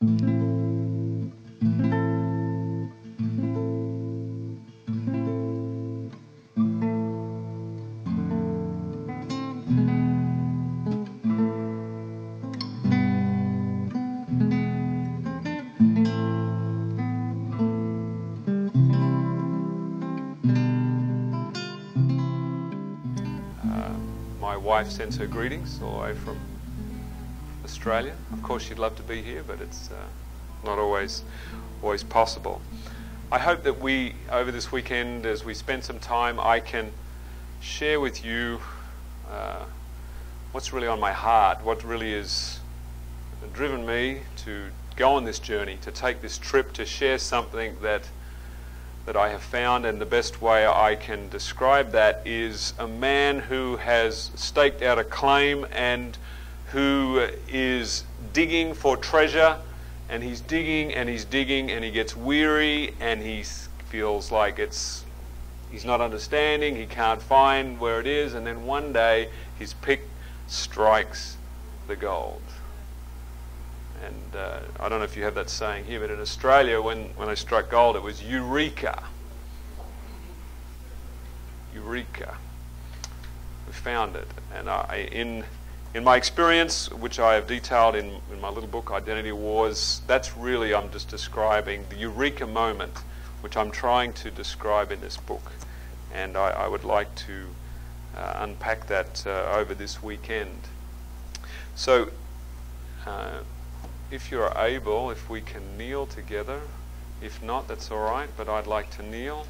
My wife sends her greetings all the way from Australia. Of course, she'd love to be here, but it's not always possible. I hope that we, over this weekend, as we spend some time, I can share with you what's really on my heart, what really has driven me to go on this journey, to take this trip, to share something that I have found. And the best way I can describe that is a man who has staked out a claim and who is digging for treasure, and he's digging and he's digging and he gets weary and he feels like he's not understanding, he can't find where it is, and then one day his pick strikes the gold. And I don't know if you have that saying here, but in Australia, when they struck gold, it was Eureka. Eureka. We found it. And in my experience, which I have detailed in my little book, Identity Wars, that's really, I'm just describing the Eureka moment, which I'm trying to describe in this book. And I would like to unpack that over this weekend. So, if you're able, if we can kneel together. If not, that's all right, but I'd like to kneel.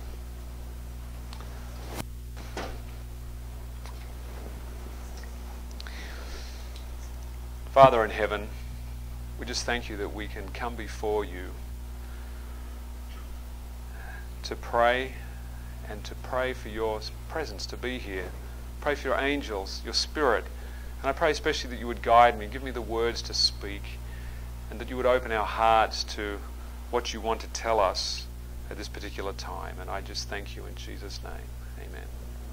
Father in heaven, we just thank you that we can come before you to pray, and to pray for your presence to be here. Pray for your angels, your spirit. And I pray especially that you would guide me, give me the words to speak, and that you would open our hearts to what you want to tell us at this particular time. And I just thank you in Jesus' name. Amen.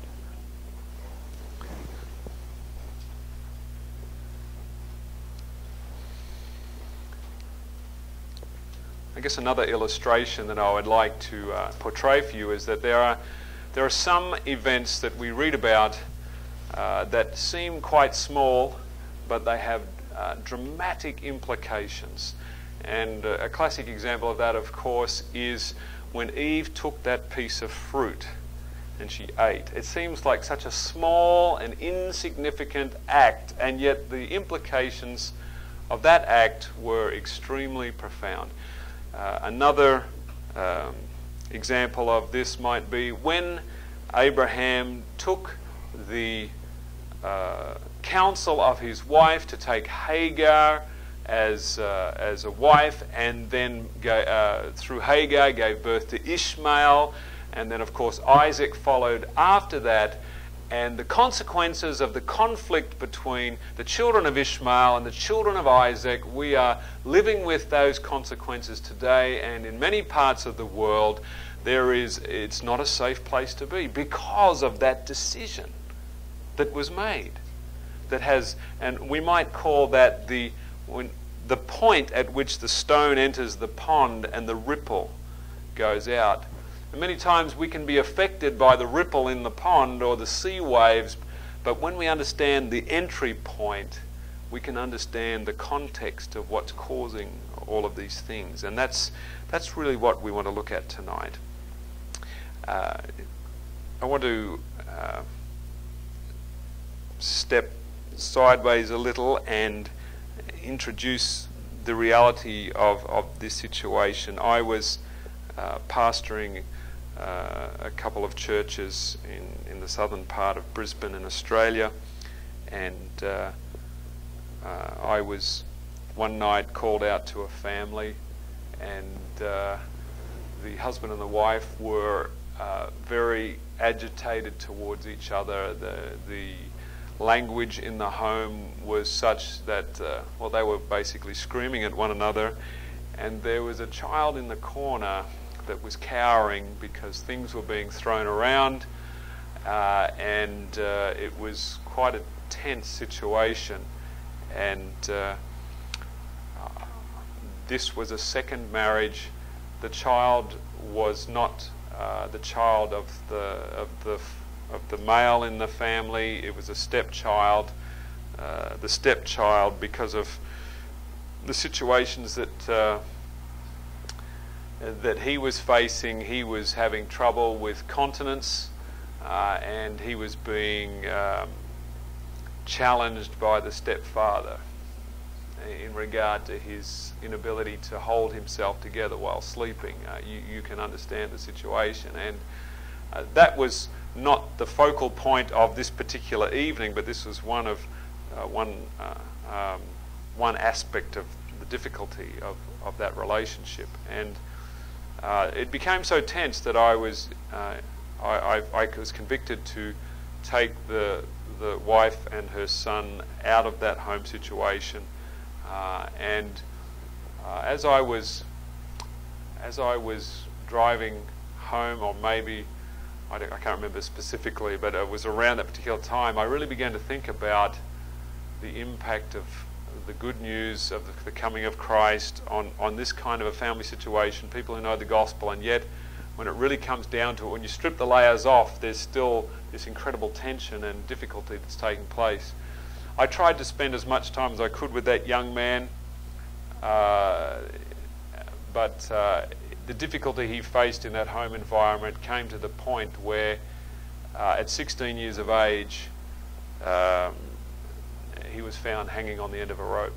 I guess another illustration that I would like to portray for you is that there are some events that we read about that seem quite small, but they have dramatic implications. And a classic example of that, of course, is when Eve took that piece of fruit and she ate. It seems like such a small and insignificant act, and yet the implications of that act were extremely profound. Another example of this might be when Abraham took the counsel of his wife to take Hagar as a wife, and then through Hagar gave birth to Ishmael, and then of course Isaac followed after that. And the consequences of the conflict between the children of Ishmael and the children of Isaac, we are living with those consequences today, and in many parts of the world it's not a safe place to be because of that decision that was made. That has, and we might call that the point at which the stone enters the pond and the ripple goes out. And many times we can be affected by the ripple in the pond or the sea waves, but when we understand the entry point, we can understand the context of what's causing all of these things. And that's really what we want to look at tonight. I want to step sideways a little and introduce the reality of this situation. I was pastoring a couple of churches in the southern part of Brisbane in Australia, and I was one night called out to a family, and the husband and the wife were very agitated towards each other. The language in the home was such that they were basically screaming at one another, and there was a child in the corner that was cowering because things were being thrown around, and it was quite a tense situation. And this was a second marriage. The child was not the child of the male in the family. It was a stepchild. The stepchild, because of the situations that he was facing, he was having trouble with continence, and he was being challenged by the stepfather in regard to his inability to hold himself together while sleeping. You can understand the situation, and that was not the focal point of this particular evening, but this was one of one aspect of the difficulty of that relationship. And it became so tense that I was convicted to take the wife and her son out of that home situation. And as I was driving home, or maybe I can't remember specifically, but it was around that particular time, I really began to think about the impact of the good news of the coming of Christ on this kind of a family situation, people who know the gospel, and yet when it really comes down to it, when you strip the layers off, there's still this incredible tension and difficulty that's taking place. I tried to spend as much time as I could with that young man, but the difficulty he faced in that home environment came to the point where at 16 years of age, he was found hanging on the end of a rope.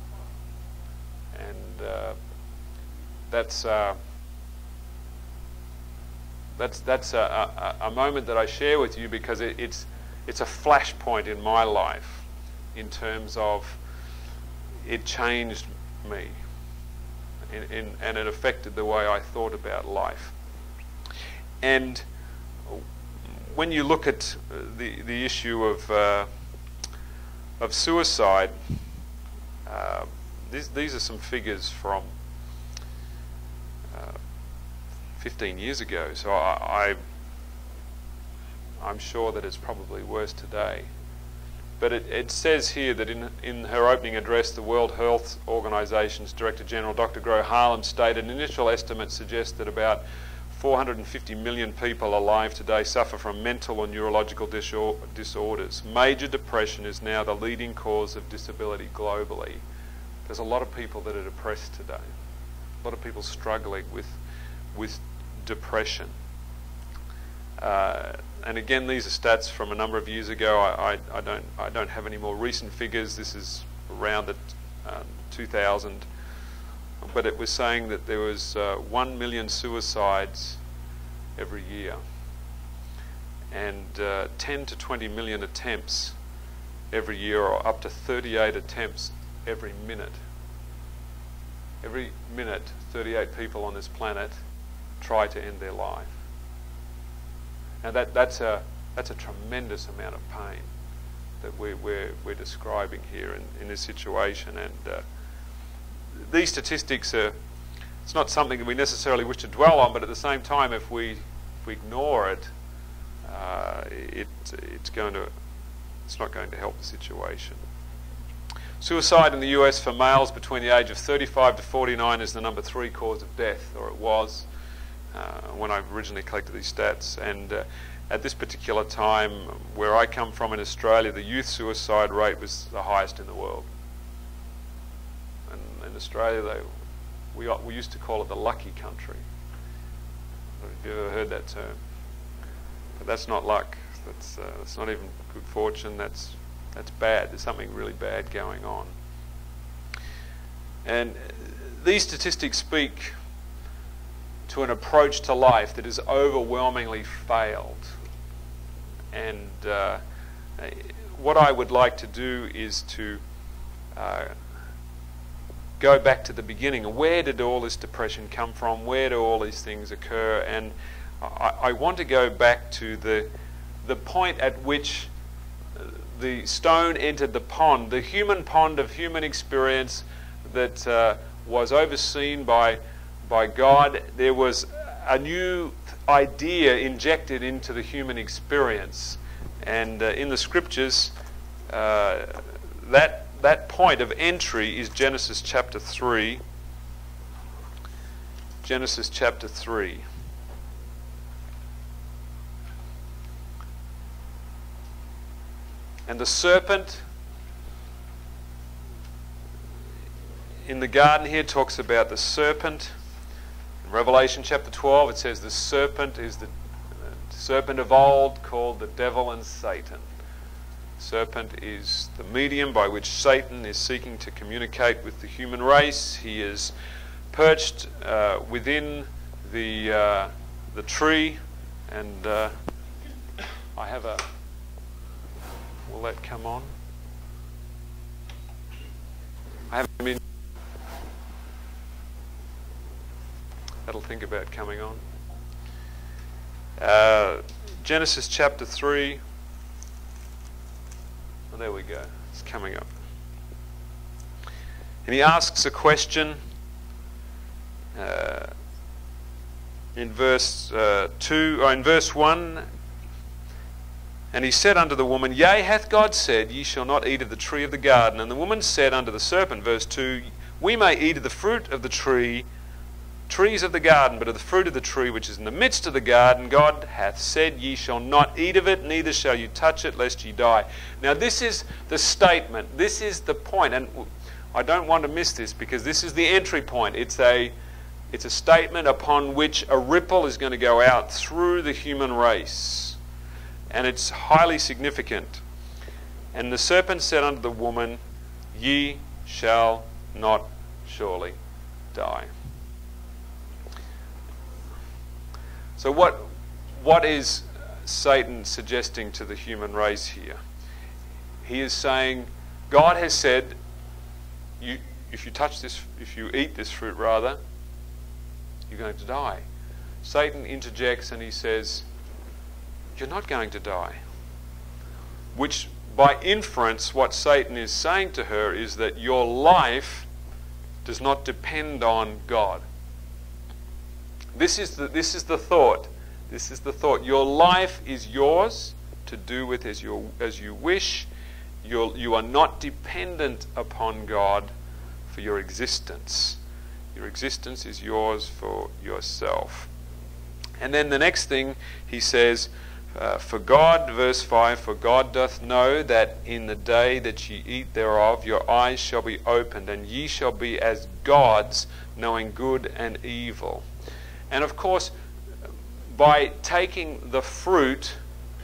And that's a moment that I share with you because it's a flashpoint in my life, in terms of it changed me, and it affected the way I thought about life. And when you look at the issue of suicide, these are some figures from 15 years ago, so I'm sure that it's probably worse today. But it says here that in her opening address, the World Health Organization's Director General, Dr. Gro Harlem, stated initial estimates suggest that about 450 million people alive today suffer from mental or neurological disorders. Major depression is now the leading cause of disability globally. There's a lot of people that are depressed today. A lot of people struggling with depression. And again, these are stats from a number of years ago. I don't have any more recent figures. This is around the 2000. But it was saying that there was 1 million suicides every year, and 10 to 20 million attempts every year, or up to 38 attempts every minute. Every minute, 38 people on this planet try to end their life. Now that's a tremendous amount of pain that we're describing here in this situation, and these statistics it's not something that we necessarily wish to dwell on, but at the same time, if we ignore it, it's not going to help the situation. Suicide in the US for males between the age of 35 to 49 is the number 3 cause of death, or it was when I originally collected these stats. And at this particular time, where I come from in Australia, the youth suicide rate was the highest in the world. And in Australia, we used to call it the lucky country. Have you ever heard that term? But that's not luck. That's not even good fortune. That's bad. There's something really bad going on. And these statistics speak to an approach to life that has overwhelmingly failed. And what I would like to do is to go back to the beginning. Where did all this depression come from? Where do all these things occur? And I want to go back to the point at which the stone entered the pond, the human pond of human experience that was overseen by God. There was a new idea injected into the human experience, and in the scriptures, that point of entry is Genesis chapter 3, Genesis chapter 3. And the serpent in the garden here talks about the serpent. In Revelation chapter 12 it says the serpent is the serpent of old called the devil and Satan. Serpent is the medium by which Satan is seeking to communicate with the human race. He is perched within the tree, and I have a... Will that come on? I haven't been... That'll think about coming on. Genesis chapter 3. Oh, there we go. It's coming up. And he asks a question in verse 1. And he said unto the woman, Yea, hath God said, Ye shall not eat of the tree of the garden? And the woman said unto the serpent, verse 2, We may eat of the fruit of the trees of the garden, but of the fruit of the tree which is in the midst of the garden, God hath said, Ye shall not eat of it, neither shall you touch it, lest ye die. Now this is the statement. This is the point. And I don't want to miss this, because this is the entry point. It's a statement upon which a ripple is going to go out through the human race. And it's highly significant. And the serpent said unto the woman, Ye shall not surely die. So what is Satan suggesting to the human race here? He is saying, God has said, if you eat this fruit rather, you're going to die. Satan interjects and he says, you're not going to die. Which, by inference, what Satan is saying to her is that your life does not depend on God. This is the thought. This is the thought. Your life is yours to do with as you wish. You are not dependent upon God for your existence. Your existence is yours for yourself. And then the next thing he says, for God, verse 5, for God doth know that in the day that ye eat thereof, your eyes shall be opened, and ye shall be as gods, knowing good and evil. And of course, by taking the fruit,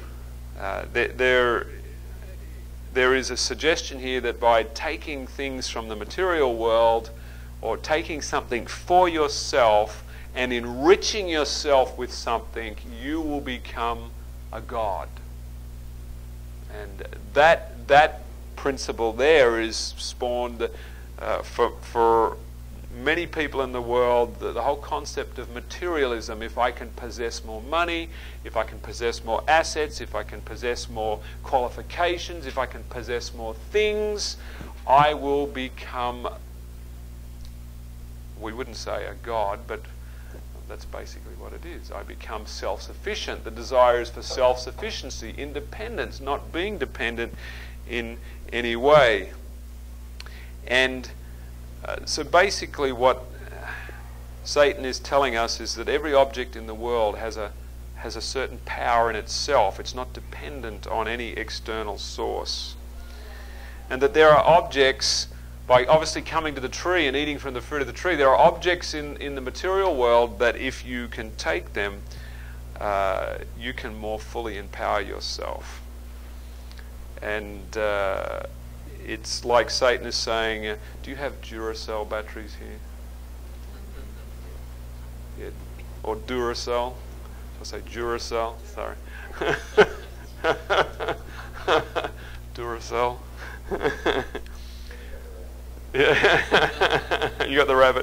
there is a suggestion here that by taking things from the material world, or taking something for yourself and enriching yourself with something, you will become a god. And that principle there is spawned for many people in the world, the whole concept of materialism. If I can possess more money, if I can possess more assets, if I can possess more qualifications, if I can possess more things, I will become, we wouldn't say a god, but that's basically what it is. I become self-sufficient. The desire is for self-sufficiency, independence, not being dependent in any way. And so basically what Satan is telling us is that every object in the world has a certain power in itself. It's not dependent on any external source. And that there are objects, by obviously coming to the tree and eating from the fruit of the tree, there are objects in the material world that if you can take them, you can more fully empower yourself. And it's like Satan is saying, do you have Duracell batteries here? Yeah. Or Duracell? I'll say Duracell, sorry. Duracell. Yeah. You got the rabbit.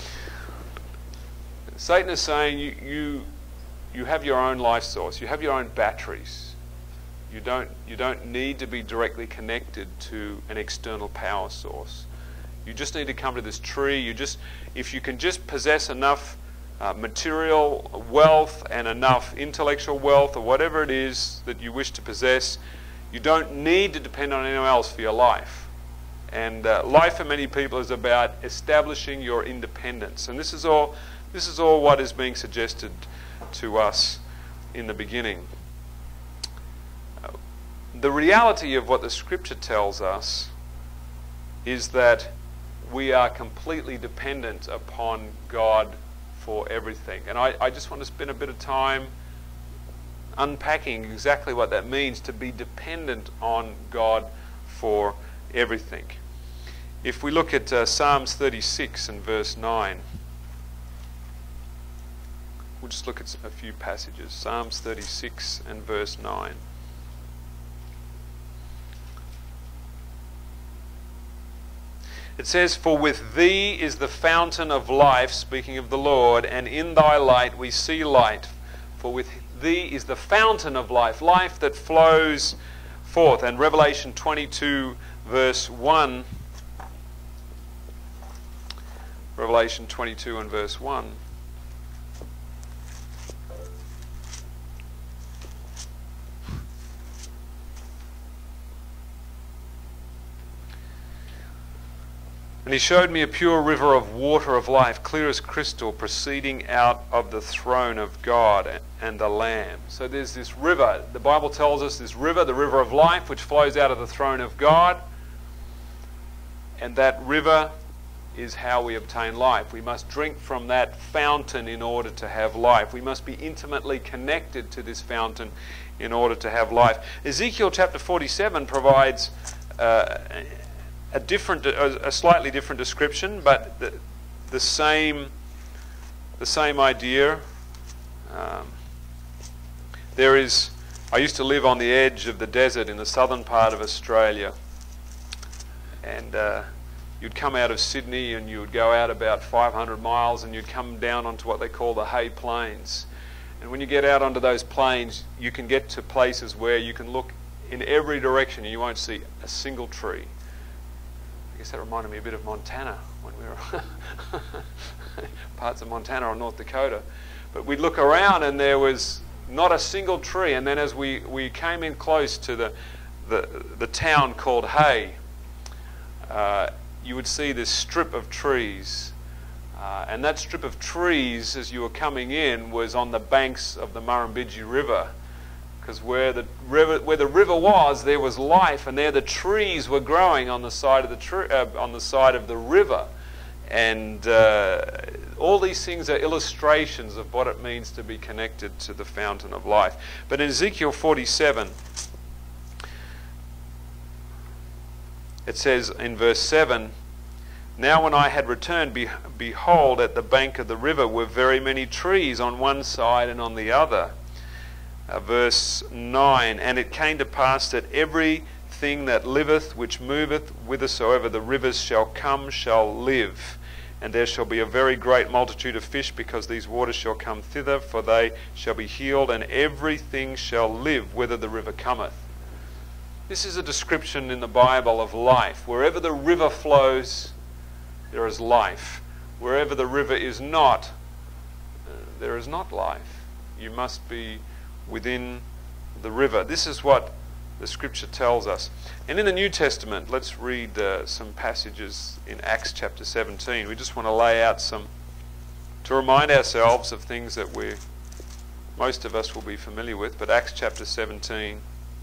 Satan is saying you have your own life source. You have your own batteries. You don't need to be directly connected to an external power source. You just need to come to this tree. If you can just possess enough material wealth and enough intellectual wealth or whatever it is that you wish to possess, you don't need to depend on anyone else for your life. And life for many people is about establishing your independence. And this is all This is all what is being suggested to us in the beginning. The reality of what the Scripture tells us is that we are completely dependent upon God for everything. And I just want to spend a bit of time unpacking exactly what that means, to be dependent on God for everything. If we look at Psalms 36 and verse 9, we'll just look at a few passages. Psalms 36 and verse 9. It says, "For with thee is the fountain of life," speaking of the Lord, "and in thy light we see light." For with thee is the fountain of life, life that flows forth. And Revelation 22 verse 1, Revelation 22 and verse 1. "And he showed me a pure river of water of life, clear as crystal, proceeding out of the throne of God and the Lamb." So there's this river. The Bible tells us this river, the river of life, which flows out of the throne of God. And that river is how we obtain life. We must drink from that fountain in order to have life. We must be intimately connected to this fountain in order to have life. Ezekiel chapter 47 provides a slightly different description, but the same idea. I used to live on the edge of the desert in the southern part of Australia, and you'd come out of Sydney and you would go out about 500 miles and you'd come down onto what they call the Hay Plains. And when you get out onto those plains, you can get to places where you can look in every direction and you won't see a single tree. I guess that reminded me a bit of Montana when we were parts of Montana or North Dakota. But we'd look around and there was not a single tree. And then as we came in close to the town called Hay, you would see this strip of trees. And that strip of trees, as you were coming in, was on the banks of the Murrumbidgee River. Because where the river was, there was life, and there the trees were growing on the side of the river. And all these things are illustrations of what it means to be connected to the fountain of life. But in Ezekiel 47, it says in verse 7, "Now when I had returned, behold, at the bank of the river were very many trees on one side and on the other." Verse 9, "And it came to pass that everything that liveth, which moveth, whithersoever the rivers shall come, shall live. And there shall be a very great multitude of fish, because these waters shall come thither, for they shall be healed, and everything shall live whither the river cometh." This is a description in the Bible of life. Wherever the river flows, there is life. Wherever the river is not, there is not life. You must be within the river. This is what the Scripture tells us. And in the New Testament, let's read some passages in Acts chapter 17. We just want to lay out to remind ourselves of things that most of us will be familiar with. But Acts chapter 17.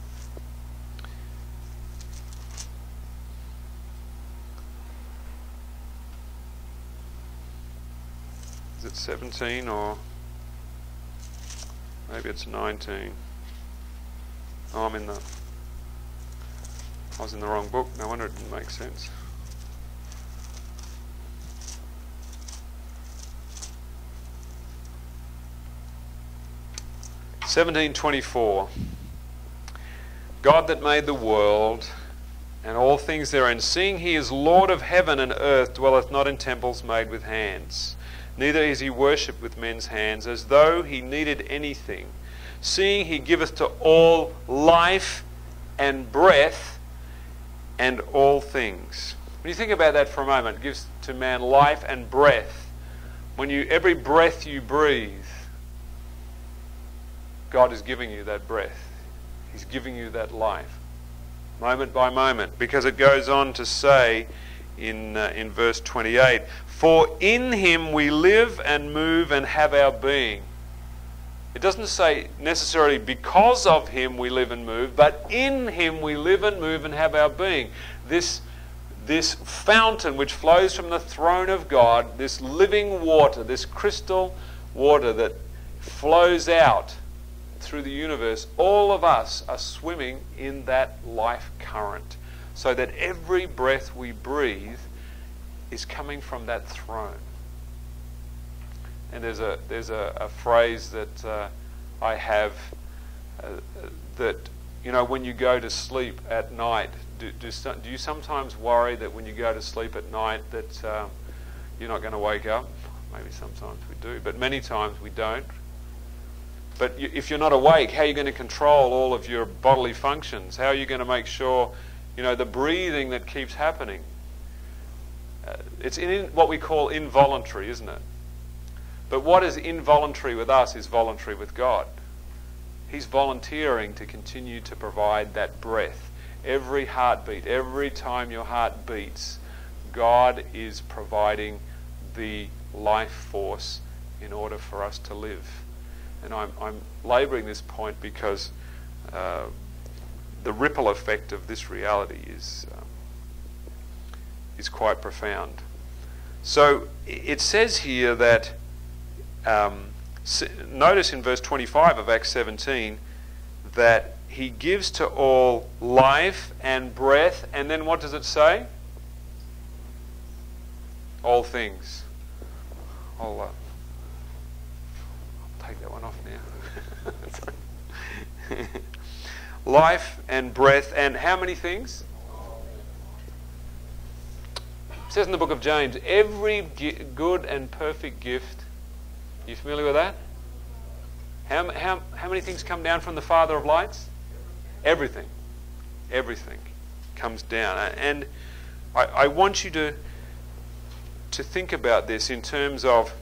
Is it 17 or maybe it's 19? Oh, I was in the wrong book. No wonder it didn't make sense. "17:24. God that made the world and all things therein, seeing he is Lord of heaven and earth, dwelleth not in temples made with hands. Neither is he worshipped with men's hands, as though he needed anything. Seeing he giveth to all life and breath and all things." When you think about that for a moment, it gives to man life and breath. Every breath you breathe, God is giving you that breath. He's giving you that life, moment by moment. Because it goes on to say in verse 28, For in him we live and move and have our being. It doesn't say necessarily because of him we live and move, but in him we live and move and have our being. This fountain which flows from the throne of God, this living water, this crystal water that flows out through the universe, all of us are swimming in that life current, so that every breath we breathe is coming from that throne. And there's a phrase that I have that, you know, when you go to sleep at night, do you sometimes worry that when you go to sleep at night that you're not going to wake up? Maybe sometimes we do, but many times we don't. But if you're not awake, how are you going to control all of your bodily functions? How are you going to make sure, you know, the breathing that keeps happening? It's what we call involuntary, isn't it? But what is involuntary with us is voluntary with God. He's volunteering to continue to provide that breath. Every heartbeat, every time your heart beats, God is providing the life force in order for us to live. And I'm labouring this point because the ripple effect of this reality is quite profound. So it says here that, notice in verse 25 of Acts 17, that he gives to all life and breath, and then what does it say? All things. I'll take that one off now. Life and breath, and how many things? It says in the book of James, every good and perfect gift. Are you familiar with that? How many things come down from the Father of lights? Everything. Everything comes down. And I want you to think about this in terms of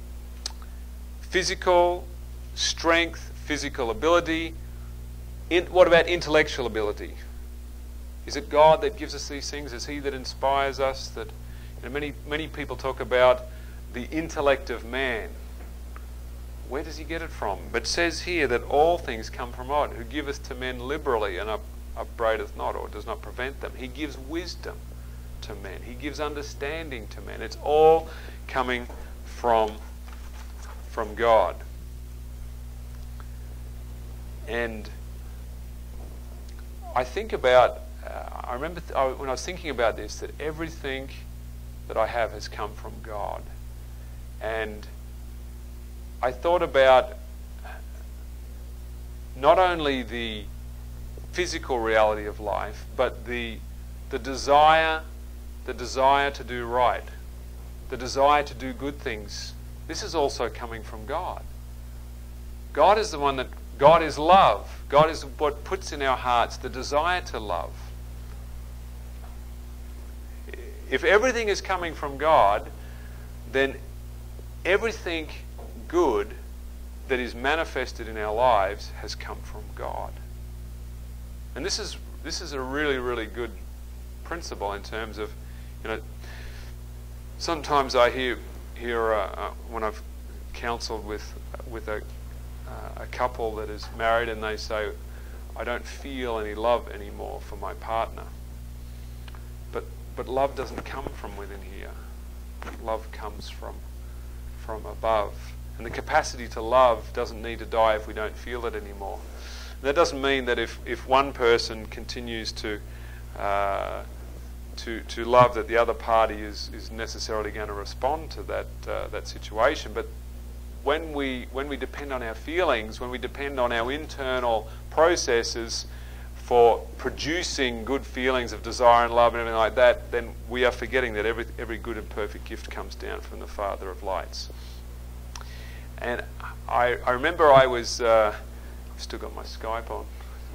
physical strength, physical ability. What about intellectual ability? Is it God that gives us these things? Is he that inspires us? That, you know, many people talk about the intellect of man. Where does he get it from? But it says here that all things come from God, who giveth to men liberally and upbraideth not, or does not prevent them. He gives wisdom to men. He gives understanding to men. It's all coming from God. And I think about, I remember when I was thinking about this, that everything that I have has come from God. And I thought about not only the physical reality of life, but the desire to do right, the desire to do good things. This is also coming from God. God is the one that, God is love. God is what puts in our hearts the desire to love. If everything is coming from God, then everything good that is manifested in our lives has come from God. And this is a really, really good principle in terms of, you know, sometimes I hear when I've counselled with a couple that is married, and they say, I don't feel any love anymore for my partner. But love doesn't come from within here. Love comes from above. And the capacity to love doesn't need to die if we don't feel it anymore. And that doesn't mean that if one person continues to love, that the other party is necessarily going to respond to that situation. But when we depend on our feelings, when we depend on our internal processes for producing good feelings of desire and love and everything like that, then we are forgetting that every good and perfect gift comes down from the Father of lights. And I remember I was, I've still got my Skype on.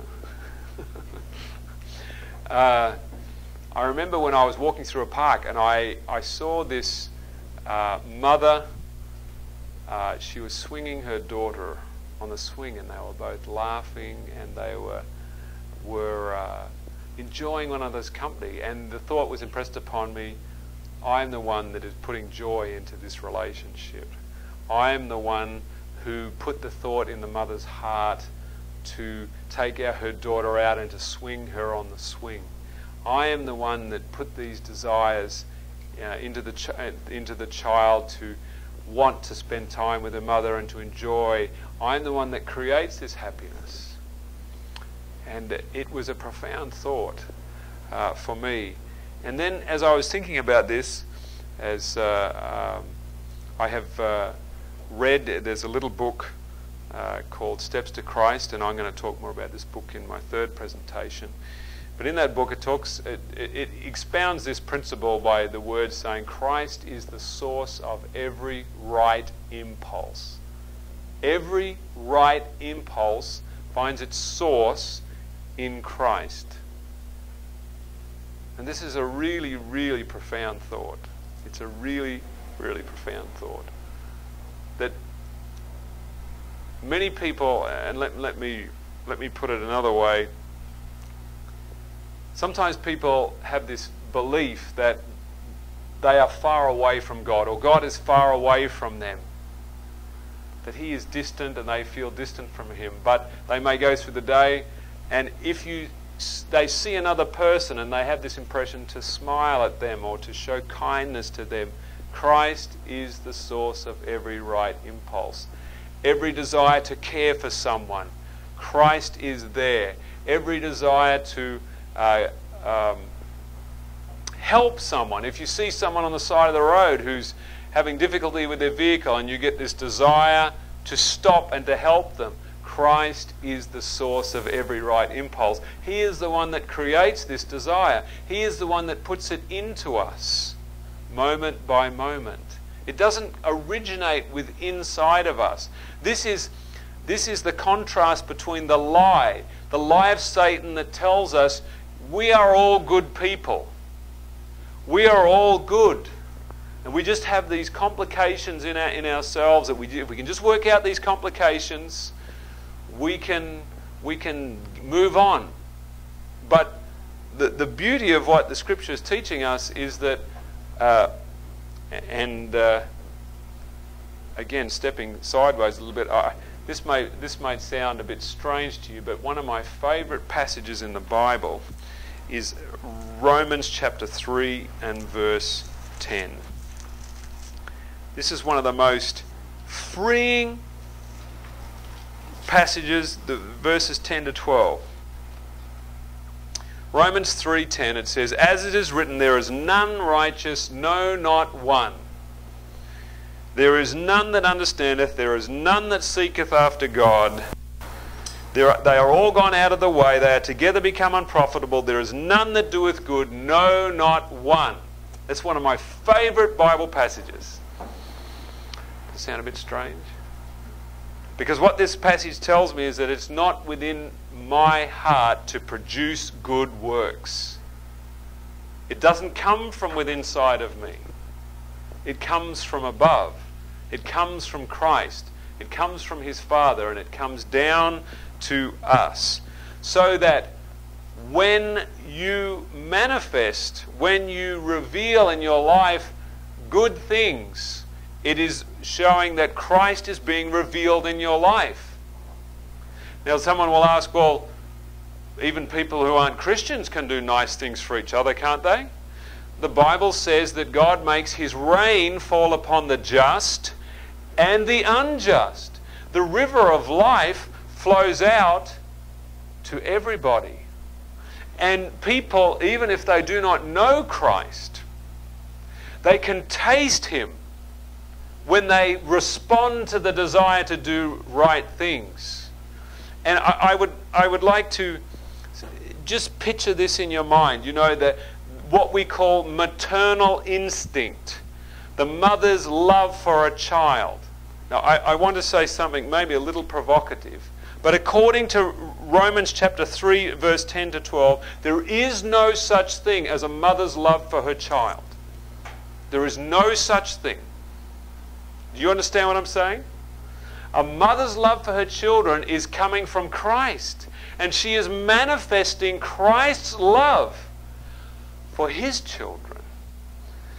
I remember when I was walking through a park, and I saw this mother. She was swinging her daughter on the swing, and they were both laughing, and they were enjoying one another's company. And the thought was impressed upon me, I'm the one that is putting joy into this relationship. I am the one who put the thought in the mother's heart to take her daughter out and to swing her on the swing. I am the one that put these desires into the child to want to spend time with her mother and to enjoy. I'm the one that creates this happiness. And it was a profound thought for me. And then as I was thinking about this, as I have read, there's a little book called Steps to Christ, and I'm going to talk more about this book in my third presentation. But in that book it expounds this principle by the words saying Christ is the source of every right impulse. Every right impulse finds its source in Christ. And this is a really, really profound thought. It's a really, really profound thought. That many people, and let me put it another way, sometimes people have this belief that they are far away from God, or God is far away from them, that He is distant and they feel distant from Him. But they may go through the day, and if they see another person and they have this impression to smile at them or to show kindness to them, Christ is the source of every right impulse. Every desire to care for someone, Christ is there. Every desire to help someone. If you see someone on the side of the road who's having difficulty with their vehicle and you get this desire to stop and to help them, Christ is the source of every right impulse. He is the one that creates this desire. He is the one that puts it into us moment by moment. It doesn't originate with inside of us. This is the contrast between the lie of Satan that tells us we are all good people. We are all good. And we just have these complications in ourselves that if we can just work out these complications, we can move on. But the beauty of what the Scripture is teaching us is that, again, stepping sideways a little bit, this may sound a bit strange to you, but one of my favourite passages in the Bible is Romans chapter 3 and verse 10. This is one of the most freeing passages, the verses 10 to 12. Romans 3:10, it says, "As it is written, there is none righteous, no, not one. There is none that understandeth, there is none that seeketh after God. They are all gone out of the way, they are together become unprofitable. There is none that doeth good, no, not one." That's one of my favourite Bible passages. Does it sound a bit strange? Because what this passage tells me is that it's not within my heart to produce good works. It doesn't come from within inside of me. It comes from above. It comes from Christ. It comes from His Father, and it comes down to us. So that when you manifest, when you reveal in your life good things, it is showing that Christ is being revealed in your life. Now someone will ask, well, even people who aren't Christians can do nice things for each other, can't they? The Bible says that God makes His rain fall upon the just and the unjust. The river of life flows out to everybody. And people, even if they do not know Christ, they can taste Him when they respond to the desire to do right things. And I would like to just picture this in your mind. You know, that what we call maternal instinct, the mother's love for a child. Now, I want to say something maybe a little provocative, but according to Romans chapter 3, verse 10 to 12, there is no such thing as a mother's love for her child. There is no such thing. Do you understand what I'm saying? A mother's love for her children is coming from Christ, and she is manifesting Christ's love for His children.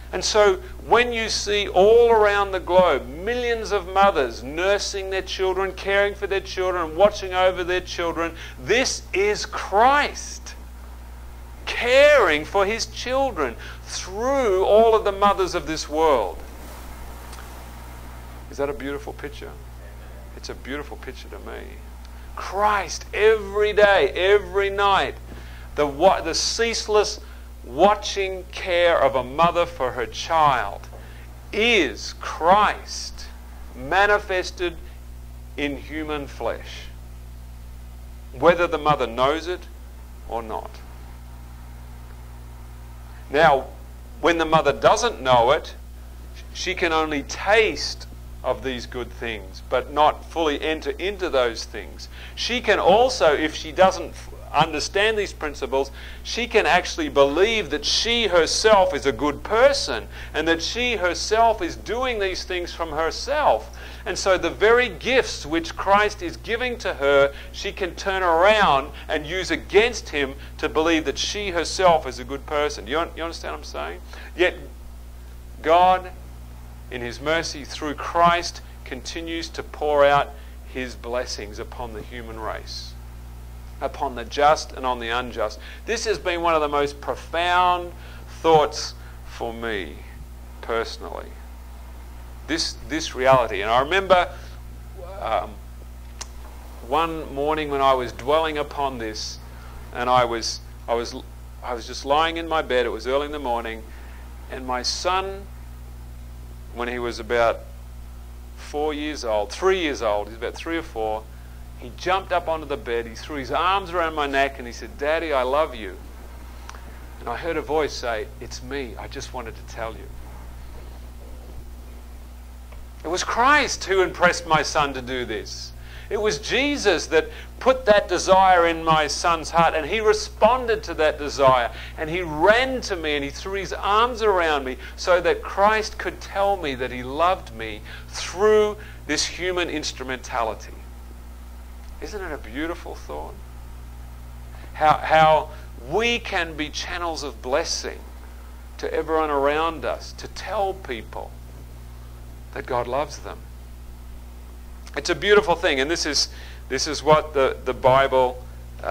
And so when you see all around the globe millions of mothers nursing their children, caring for their children, watching over their children, this is Christ caring for his children through all of the mothers of this world. Is that a beautiful picture? It's a beautiful picture to me. Christ every day, every night, the ceaseless watching care of a mother for her child is Christ manifested in human flesh, whether the mother knows it or not. Now, when the mother doesn't know it, she can only taste of these good things, but not fully enter into those things. She can also, if she doesn't understand these principles, she can actually believe that she herself is a good person and that she herself is doing these things from herself. And so the very gifts which Christ is giving to her, she can turn around and use against him to believe that she herself is a good person. You understand what I'm saying? Yet God, in his mercy through Christ, continues to pour out his blessings upon the human race, upon the just and on the unjust. This has been one of the most profound thoughts for me personally. This reality. And I remember one morning when I was dwelling upon this, and I was just lying in my bed. It was early in the morning, and my son, when he was about 3 years old, he's about 3 or 4, he jumped up onto the bed, he threw his arms around my neck, and he said, "Daddy, I love you." And I heard a voice say, "It's me, I just wanted to tell you." It was Christ who impressed my son to do this. It was Jesus that put that desire in my son's heart, and he responded to that desire, and he ran to me and he threw his arms around me so that Christ could tell me that he loved me through this human instrumentality. Isn't it a beautiful thought? How we can be channels of blessing to everyone around us, to tell people that God loves them. It's a beautiful thing, and this is what the Bible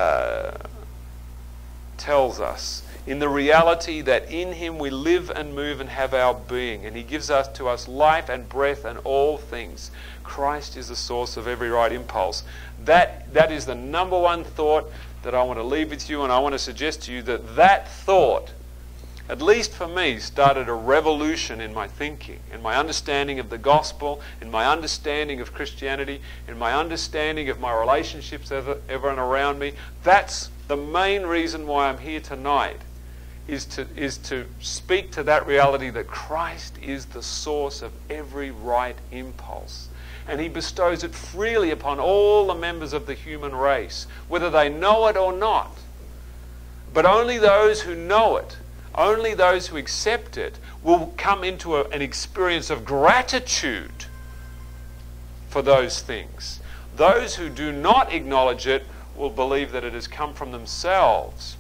tells us. In the reality that in him we live and move and have our being, and he gives to us life and breath and all things. Christ is the source of every right impulse. That is the number one thought that I want to leave with you, and I want to suggest to you that thought, at least for me, started a revolution in my thinking, in my understanding of the gospel, in my understanding of Christianity, in my understanding of my relationships with everyone around me. That's the main reason why I'm here tonight, is to speak to that reality that Christ is the source of every right impulse. And he bestows it freely upon all the members of the human race, whether they know it or not. But only those who know it, only those who accept it, will come into an experience of gratitude for those things. Those who do not acknowledge it will believe that it has come from themselves.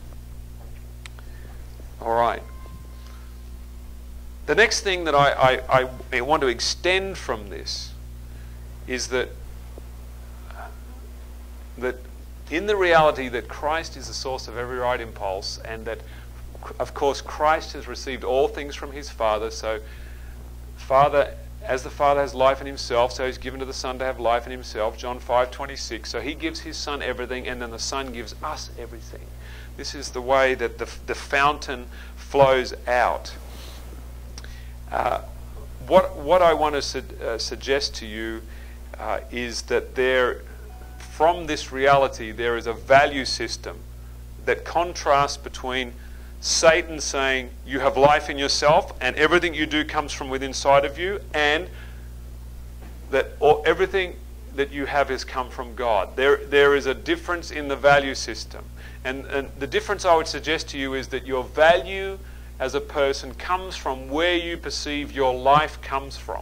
All right. The next thing that I want to extend from this is that in the reality that Christ is the source of every right impulse, and that, of course, Christ has received all things from his Father. So, as the Father has life in himself, so he's given to the Son to have life in himself. John 5:26. So he gives his Son everything, and then the Son gives us everything. This is the way that the fountain flows out. What I want to suggest to you is that from this reality, there is a value system that contrasts between Satan saying you have life in yourself and everything you do comes from within inside of you, and that everything that you have has come from God. There is a difference in the value system. And the difference I would suggest to you is that your value as a person comes from where you perceive your life comes from.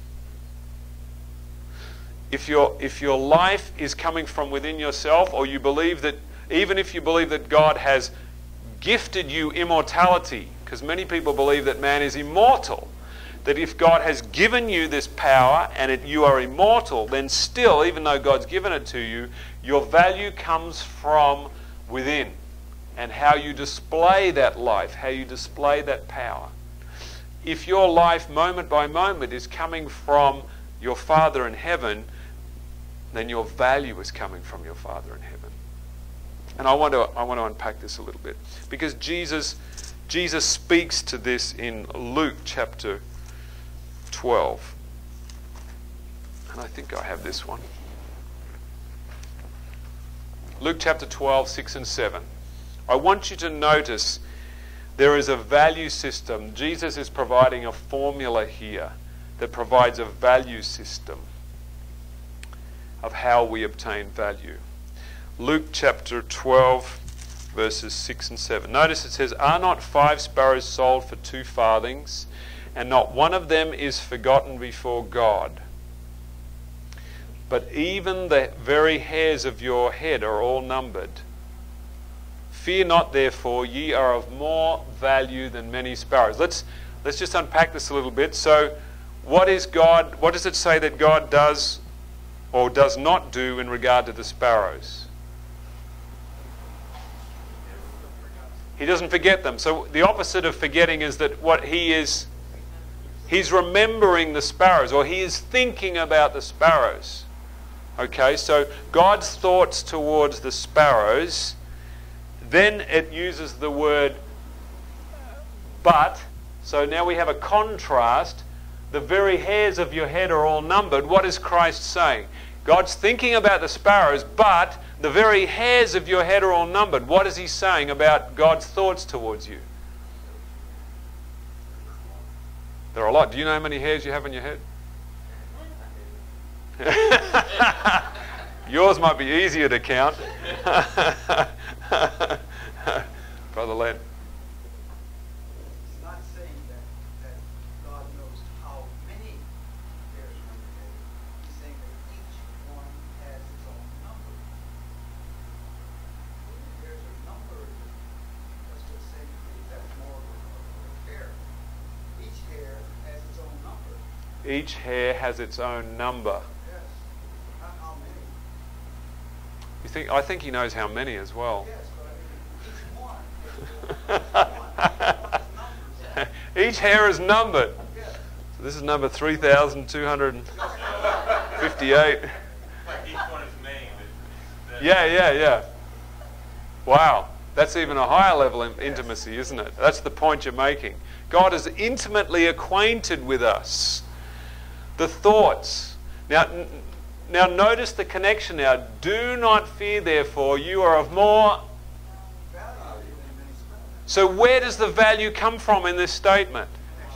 If your life is coming from within yourself, or even if you believe that God has gifted you immortality Because many people believe that man is immortal. That if God has given you this power and you are immortal, then still, even though God's given it to you, your value comes from within. And how you display that life, how you display that power. If your life moment by moment is coming from your Father in heaven, then your value is coming from your Father in heaven. And I want to unpack this a little bit. Because Jesus speaks to this in Luke chapter 12. And I think I have this one. Luke chapter 12, 6 and 7. I want you to notice there is a value system. Jesus is providing a formula here that provides a value system of how we obtain value. Luke chapter 12, verses 6 and 7. Notice it says, "Are not 5 sparrows sold for 2 farthings, and not one of them is forgotten before God? But even the very hairs of your head are all numbered. Fear not, therefore, ye are of more value than many sparrows." Let's just unpack this a little bit. So, what does it say that God does or does not do in regard to the sparrows? He doesn't forget them. So the opposite of forgetting is that he's remembering the sparrows, or he is thinking about the sparrows. Okay, so God's thoughts towards the sparrows, then it uses the word but. So now we have a contrast. The very hairs of your head are all numbered. What is Christ saying? God's thinking about the sparrows, but the very hairs of your head are all numbered. What is he saying about God's thoughts towards you? There are a lot. Do you know how many hairs you have in your head? Yours might be easier to count. Brother Len. It's not saying that God knows how many hairs on your head. He's saying that each one has its own number. Hairs are numbered. That's just saying that's more of a hair. Each hair has its own number. Each hair has its own number. Yes. Not how many. I think he knows how many as well. Yes, but I mean, Each hair is numbered. yes. So this is number 3,258. Like each one is named. Yeah. Wow. That's even a higher level of intimacy, isn't it? That's the point you're making. God is intimately acquainted with us. The thoughts. Now notice the connection now. Do not fear, therefore, you are of more. So where does the value come from in this statement?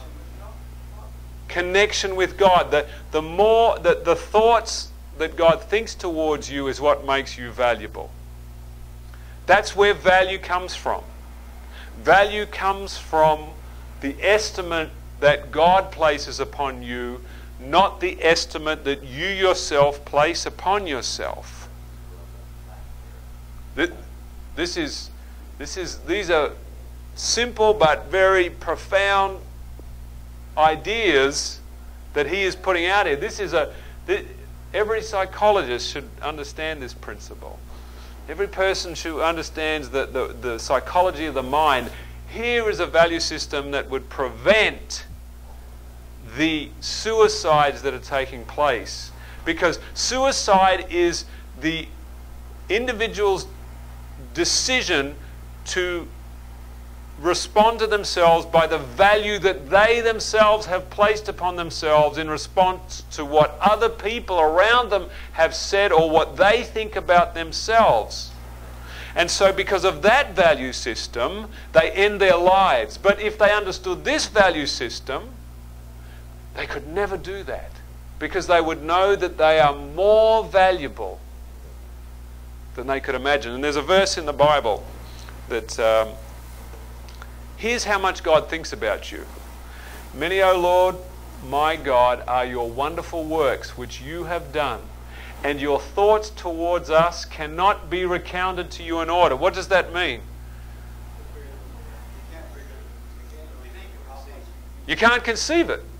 Connection with God. The thoughts that God thinks towards you is what makes you valuable. That's where value comes from. Value comes from the estimate that God places upon you, not the estimate that you yourself place upon yourself. These are simple but very profound ideas that he is putting out here. Every psychologist should understand this principle. Every person who understands the psychology of the mind, here is a value system that would prevent the suicides that are taking place. Because suicide is the individual's decision to respond to themselves by the value that they themselves have placed upon themselves in response to what other people around them have said or what they think about themselves. And so because of that value system, they end their lives. But if they understood this value system, they could never do that, because they would know that they are more valuable than they could imagine. And there's a verse in the Bible that here's how much God thinks about you. Many, O Lord, my God, are your wonderful works which you have done, and your thoughts towards us cannot be recounted to you in order. What does that mean? You can't conceive it.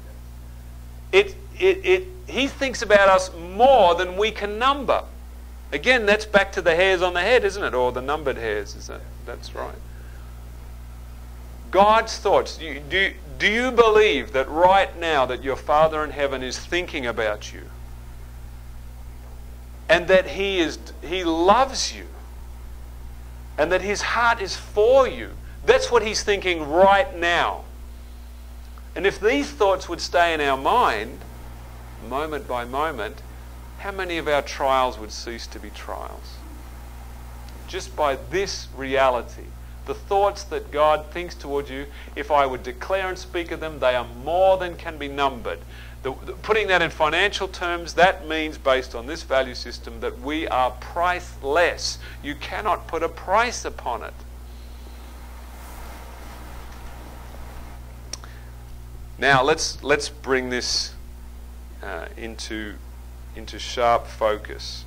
He thinks about us more than we can number. Again, that's back to the hairs on the head, isn't it? Or the numbered hairs, is that? That's right. God's thoughts. Do you believe that right now that your Father in heaven is thinking about you? And that He loves you? And that His heart is for you? That's what He's thinking right now. And if these thoughts would stay in our mind, moment by moment, how many of our trials would cease to be trials? Just by this reality. The thoughts that God thinks towards you, if I would declare and speak of them, they are more than can be numbered. Putting that in financial terms, that means, based on this value system, that we are priceless. You cannot put a price upon it. Now let's bring this into sharp focus.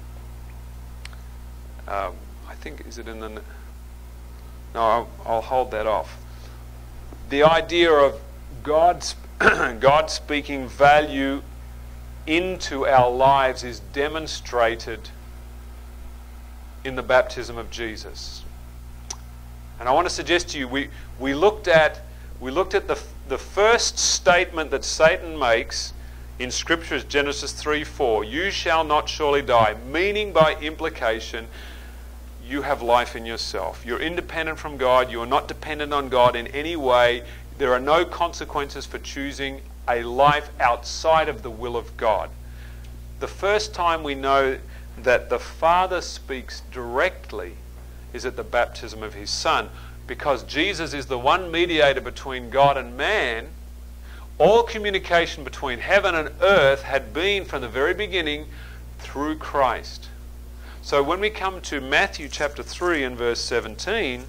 I think, is it in the... No, I'll hold that off. The idea of God speaking value into our lives is demonstrated in the baptism of Jesus. And I want to suggest to you, we looked at the first statement that Satan makes in Scripture is Genesis 3:4. You shall not surely die, meaning by implication, you have life in yourself. You're independent from God. You are not dependent on God in any way. There are no consequences for choosing a life outside of the will of God. The first time we know that the Father speaks directly is at the baptism of His Son. Because Jesus is the one mediator between God and man, all communication between heaven and earth had been from the very beginning through Christ. So when we come to Matthew chapter 3 and verse 17,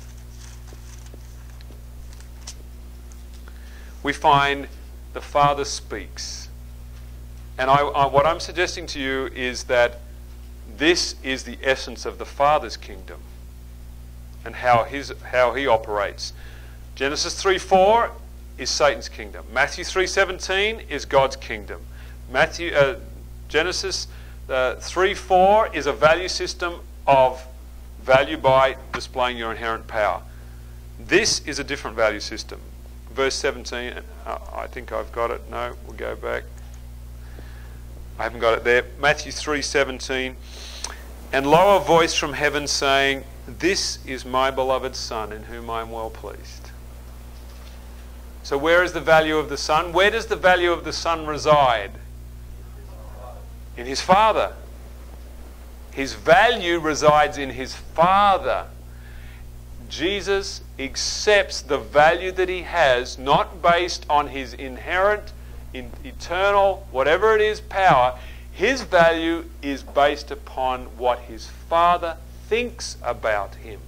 we find the Father speaks. And what I'm suggesting to you is that this is the essence of the Father's kingdom and how He operates. Genesis 3:4 is Satan's kingdom. Matthew 3:17 is God's kingdom. Genesis 3:4 is a value system of value by displaying your inherent power. This is a different value system. Verse 17, I think I've got it. No, we'll go back. I haven't got it there. Matthew 3:17. And lo, a voice from heaven saying, this is my beloved Son, in whom I am well pleased. So where is the value of the Son? Where does the value of the Son reside? In His Father. His value resides in His Father. Jesus accepts the value that He has, not based on His inherent, eternal, whatever it is, power. His value is based upon what His Father thinks about Him.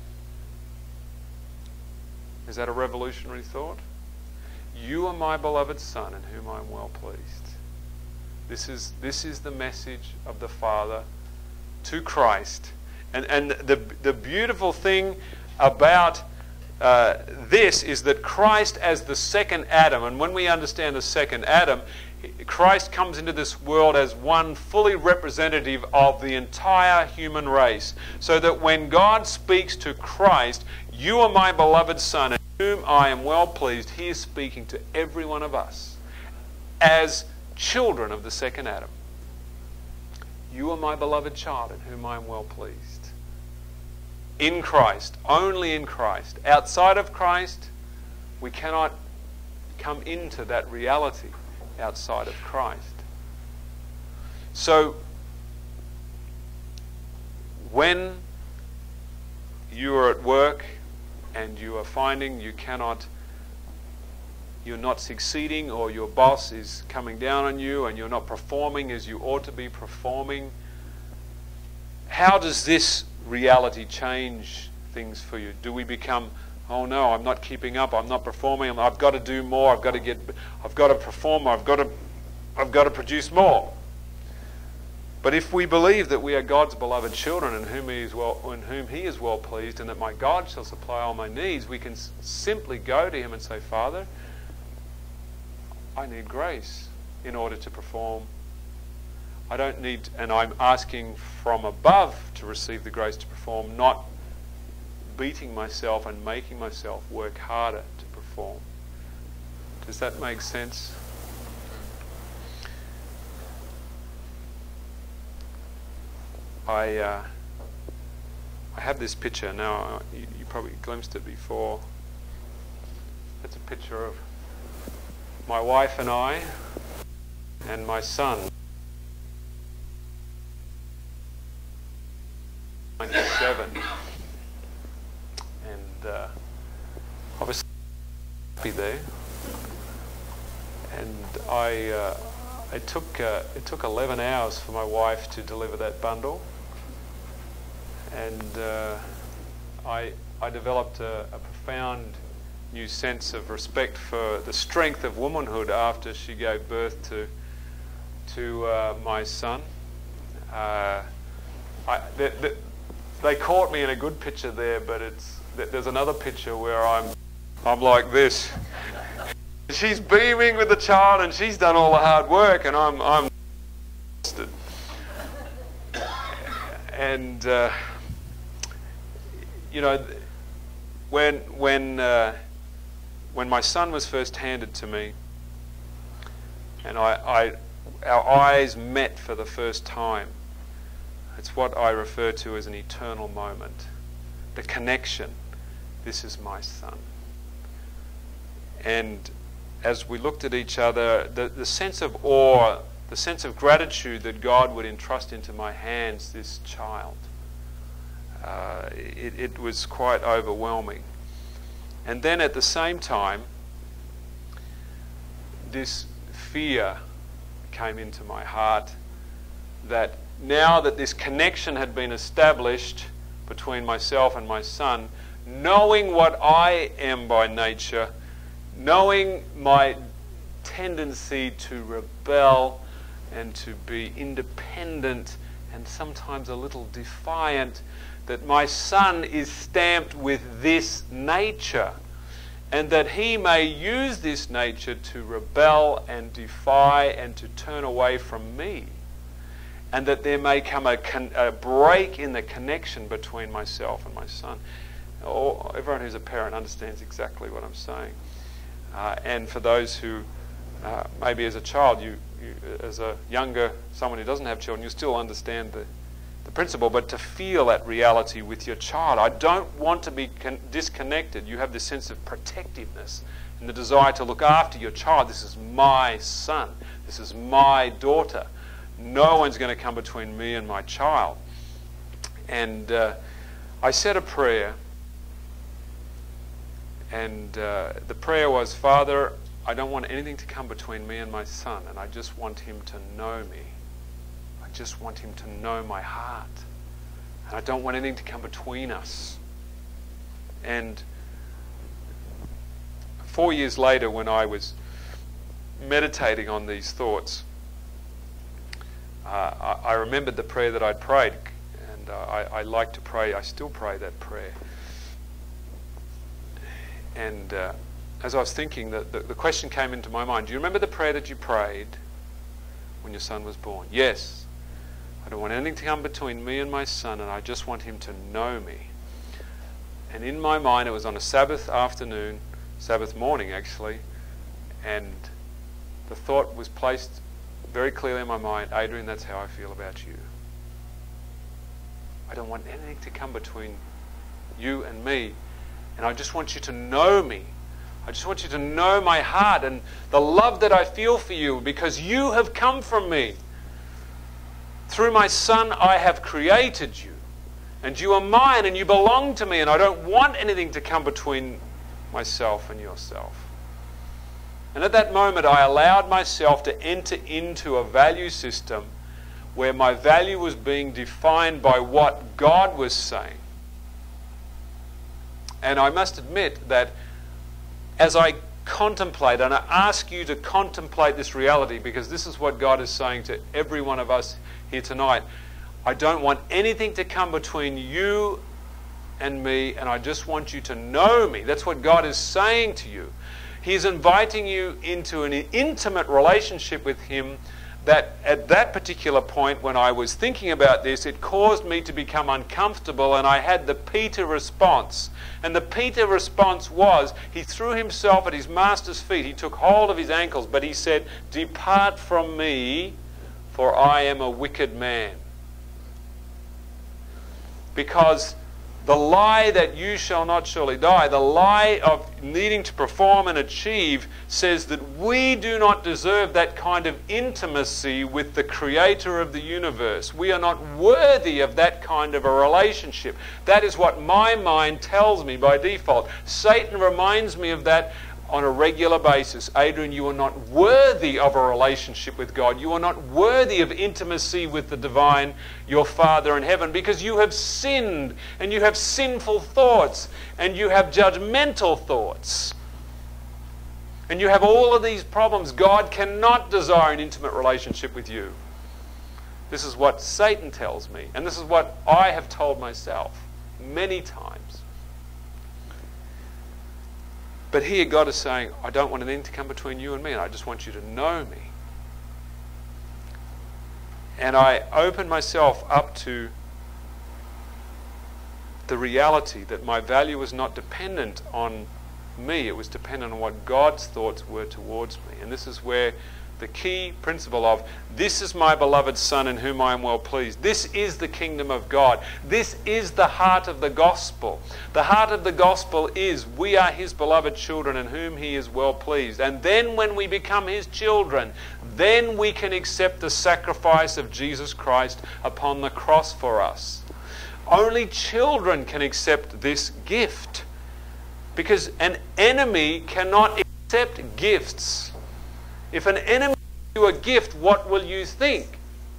Is that a revolutionary thought? You are my beloved Son, in whom I am well pleased. This is the message of the Father to Christ. And the beautiful thing about this is that Christ as the second Adam, and when we understand the second Adam, Christ comes into this world as one fully representative of the entire human race. So that when God speaks to Christ, you are my beloved Son, in whom I am well pleased, He is speaking to every one of us as children of the second Adam. You are my beloved child, in whom I am well pleased. In Christ, only in Christ. Outside of Christ, we cannot come into that reality outside of Christ. So, when you are at work and you are finding you're not succeeding, or your boss is coming down on you and you're not performing as you ought to be performing, how does this reality change things for you? Do we become, oh no, I'm not keeping up, I'm not performing, I've got to do more, I've got to perform, I've got to produce more? But if we believe that we are God's beloved children, in whom He is well pleased, and that my God shall supply all my needs, we can simply go to Him and say, Father, I need grace in order to perform. I don't need, and I'm asking from above to receive the grace to perform, not beating myself and making myself work harder to perform. Does that make sense? I have this picture now. You probably glimpsed it before. It's a picture of my wife and I and my son. 97. And obviously happy there. And it took 11 hours for my wife to deliver that bundle. And I developed a profound new sense of respect for the strength of womanhood after she gave birth to my son. They caught me in a good picture there, but there's another picture where I'm like this. She's beaming with the child, and she's done all the hard work, and I'm and you know, when my son was first handed to me, and our eyes met for the first time, it's what I refer to as an eternal moment. The connection. This is my son. And as we looked at each other, the sense of awe, the sense of gratitude that God would entrust into my hands this child, it was quite overwhelming. And then at the same time, this fear came into my heart that now that this connection had been established between myself and my son, knowing what I am by nature, knowing my tendency to rebel and to be independent and sometimes a little defiant, that my son is stamped with this nature, and that he may use this nature to rebel and defy and to turn away from me, and that there may come a break in the connection between myself and my son. Everyone who's a parent understands exactly what I'm saying. And for those who, maybe as a child, you as a younger, someone who doesn't have children, you still understand the principle, but to feel that reality with your child. I don't want to be disconnected. You have this sense of protectiveness and the desire to look after your child. This is my son. This is my daughter. No one's going to come between me and my child. And I said a prayer, and the prayer was, Father, I don't want anything to come between me and my son, and I just want him to know me. I just want him to know my heart. And I don't want anything to come between us. And 4 years later, when I was meditating on these thoughts, I remembered the prayer that I'd prayed, and I like to pray. I still pray that prayer. And as I was thinking, the question came into my mind. Do you remember the prayer that you prayed when your son was born? Yes. I don't want anything to come between me and my son, and I just want him to know me. And in my mind, it was on a Sabbath afternoon, Sabbath morning actually, and the thought was placed very clearly in my mind, Adrian, that's how I feel about you. I don't want anything to come between you and me, and I just want you to know me. I just want you to know my heart and the love that I feel for you, because you have come from me. Through my son, I have created you, and you are mine, and you belong to me, and I don't want anything to come between myself and yourself. And at that moment, I allowed myself to enter into a value system where my value was being defined by what God was saying. And I must admit that as I contemplate, and I ask you to contemplate this reality, because this is what God is saying to every one of us here tonight. I don't want anything to come between you and me, and I just want you to know me. That's what God is saying to you. He's inviting you into an intimate relationship with Him that at that particular point when I was thinking about this, it caused me to become uncomfortable, and I had the Peter response. And the Peter response was, he threw himself at his master's feet. He took hold of his ankles, but he said, "Depart from me, for I am a wicked man." Because the lie that you shall not surely die, the lie of needing to perform and achieve, says that we do not deserve that kind of intimacy with the Creator of the universe. We are not worthy of that kind of a relationship. That is what my mind tells me by default. Satan reminds me of that on a regular basis. Adrian, you are not worthy of a relationship with God. You are not worthy of intimacy with the divine, your Father in heaven, because you have sinned, and you have sinful thoughts, and you have judgmental thoughts, and you have all of these problems. God cannot desire an intimate relationship with you. This is what Satan tells me, and this is what I have told myself many times. But here God is saying, I don't want anything to come between you and me, and I just want you to know me. And I open myself up to the reality that my value was not dependent on me, it was dependent on what God's thoughts were towards me. And this is where the key principle of, this is my beloved Son in whom I am well pleased. This is the kingdom of God. This is the heart of the gospel. The heart of the gospel is we are His beloved children in whom He is well pleased. And then when we become His children, then we can accept the sacrifice of Jesus Christ upon the cross for us. Only children can accept this gift, because an enemy cannot accept gifts. If an enemy gives you a gift, what will you think?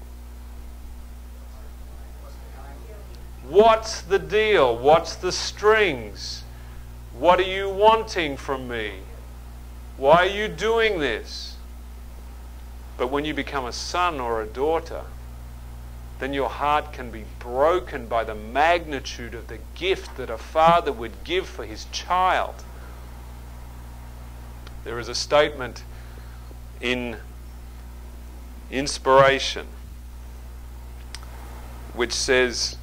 What's the deal? What's the strings? What are you wanting from me? Why are you doing this? But when you become a son or a daughter, then your heart can be broken by the magnitude of the gift that a father would give for his child. There is a statement in Inspiration which says,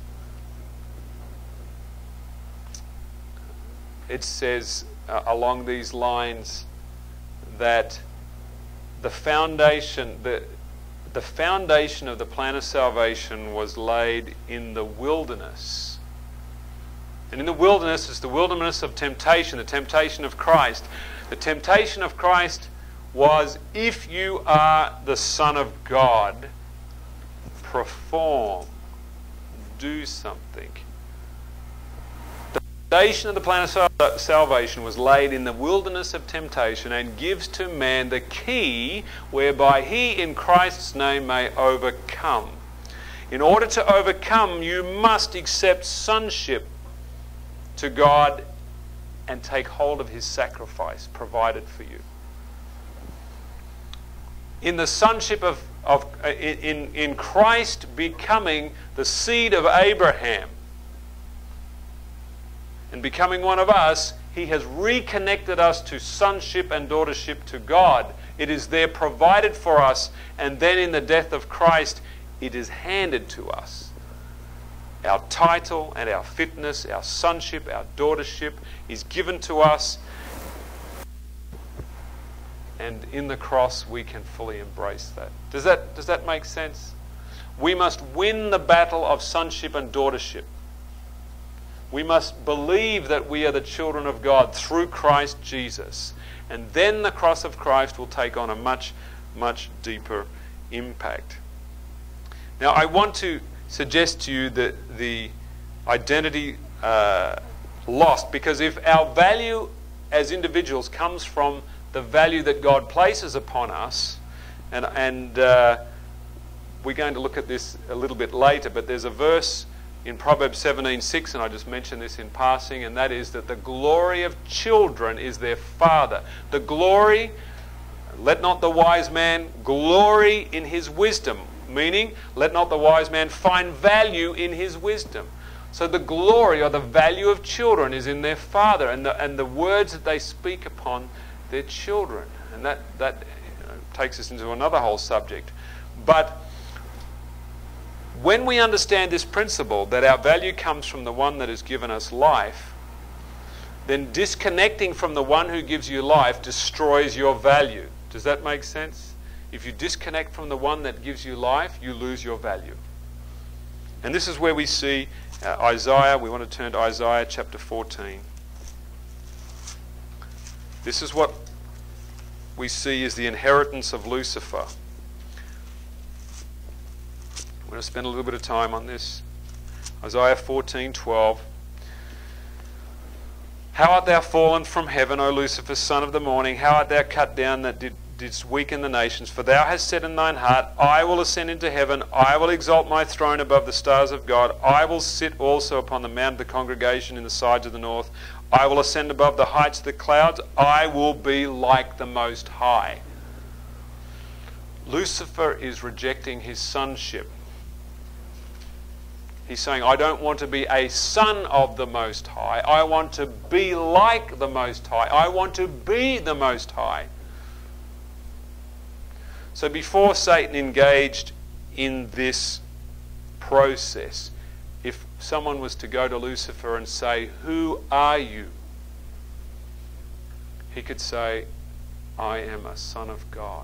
along these lines, that the foundation of the plan of salvation was laid in the wilderness. And in the wilderness is the wilderness of temptation, the temptation of Christ. The temptation of Christ was, if you are the Son of God, perform, do something. The foundation of the plan of salvation was laid in the wilderness of temptation and gives to man the key whereby he in Christ's name may overcome. In order to overcome, you must accept sonship to God and take hold of His sacrifice provided for you. In the sonship in Christ becoming the seed of Abraham and becoming one of us, He has reconnected us to sonship and daughtership to God. It is there provided for us, and then in the death of Christ, it is handed to us. Our title and our fitness, our sonship, our daughtership is given to us. And in the cross, we can fully embrace that. Does that make sense? We must win the battle of sonship and daughtership. We must believe that we are the children of God through Christ Jesus. And then the cross of Christ will take on a much, much deeper impact. Now, I want to suggest to you that the identity lost, because if our value as individuals comes from the value that God places upon us, and we're going to look at this a little bit later, but there's a verse in Proverbs 17:6, and I just mentioned this in passing, and that is that the glory of children is their father. The glory, let not the wise man glory in his wisdom, meaning let not the wise man find value in his wisdom. So the glory or the value of children is in their father, and the words that they speak upon They're children. And that takes us into another whole subject. But when we understand this principle, that our value comes from the one that has given us life, then disconnecting from the one who gives you life destroys your value. Does that make sense? If you disconnect from the one that gives you life, you lose your value. And this is where we see Isaiah. We want to turn to Isaiah chapter 14. This is what we see as the inheritance of Lucifer. I'm going to spend a little bit of time on this. Isaiah 14:12. How art thou fallen from heaven, O Lucifer, son of the morning? How art thou cut down that didst weaken the nations? For thou hast said in thine heart, I will ascend into heaven. I will exalt my throne above the stars of God. I will sit also upon the mount of the congregation in the sides of the north. I will ascend above the heights of the clouds. I will be like the Most High. Lucifer is rejecting his sonship. He's saying, I don't want to be a son of the Most High. I want to be like the Most High. I want to be the Most High. So before Satan engaged in this process, if someone was to go to Lucifer and say, who are you? He could say, I am a son of God.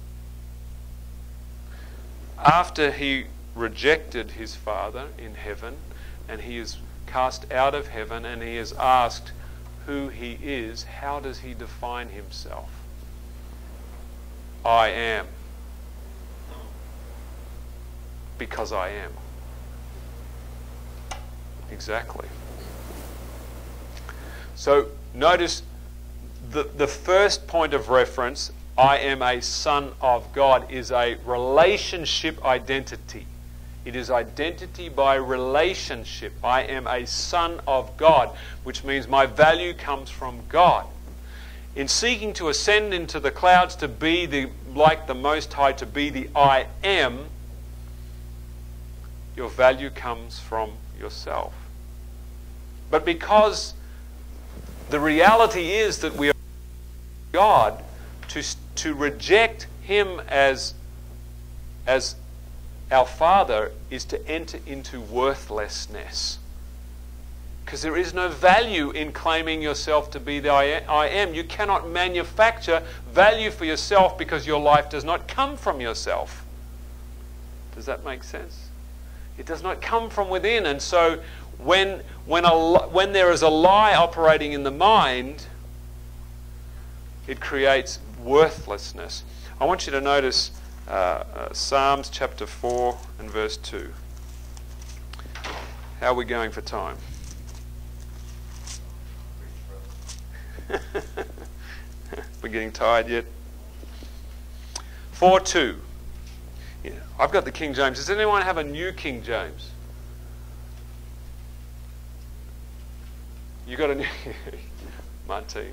After he rejected his Father in heaven, and he is cast out of heaven, and he is asked who he is, how does he define himself? I am. Because I am. Exactly. So notice the first point of reference, I am a son of God, is a relationship identity. It is identity by relationship. I am a son of God, which means my value comes from God. In seeking to ascend into the clouds, to be like the Most High, to be the I am, your value comes from yourself. But because the reality is that we are God, to reject Him as our Father is to enter into worthlessness. Because there is no value in claiming yourself to be the I am. You cannot manufacture value for yourself because your life does not come from yourself. Does that make sense? It does not come from within. And so when there is a lie operating in the mind, it creates worthlessness. I want you to notice Psalms chapter 4 and verse 2. How are we going for time? We're getting tired yet? 4:2. Yeah, I've got the King James. Does anyone have a new King James? You got a new Martine.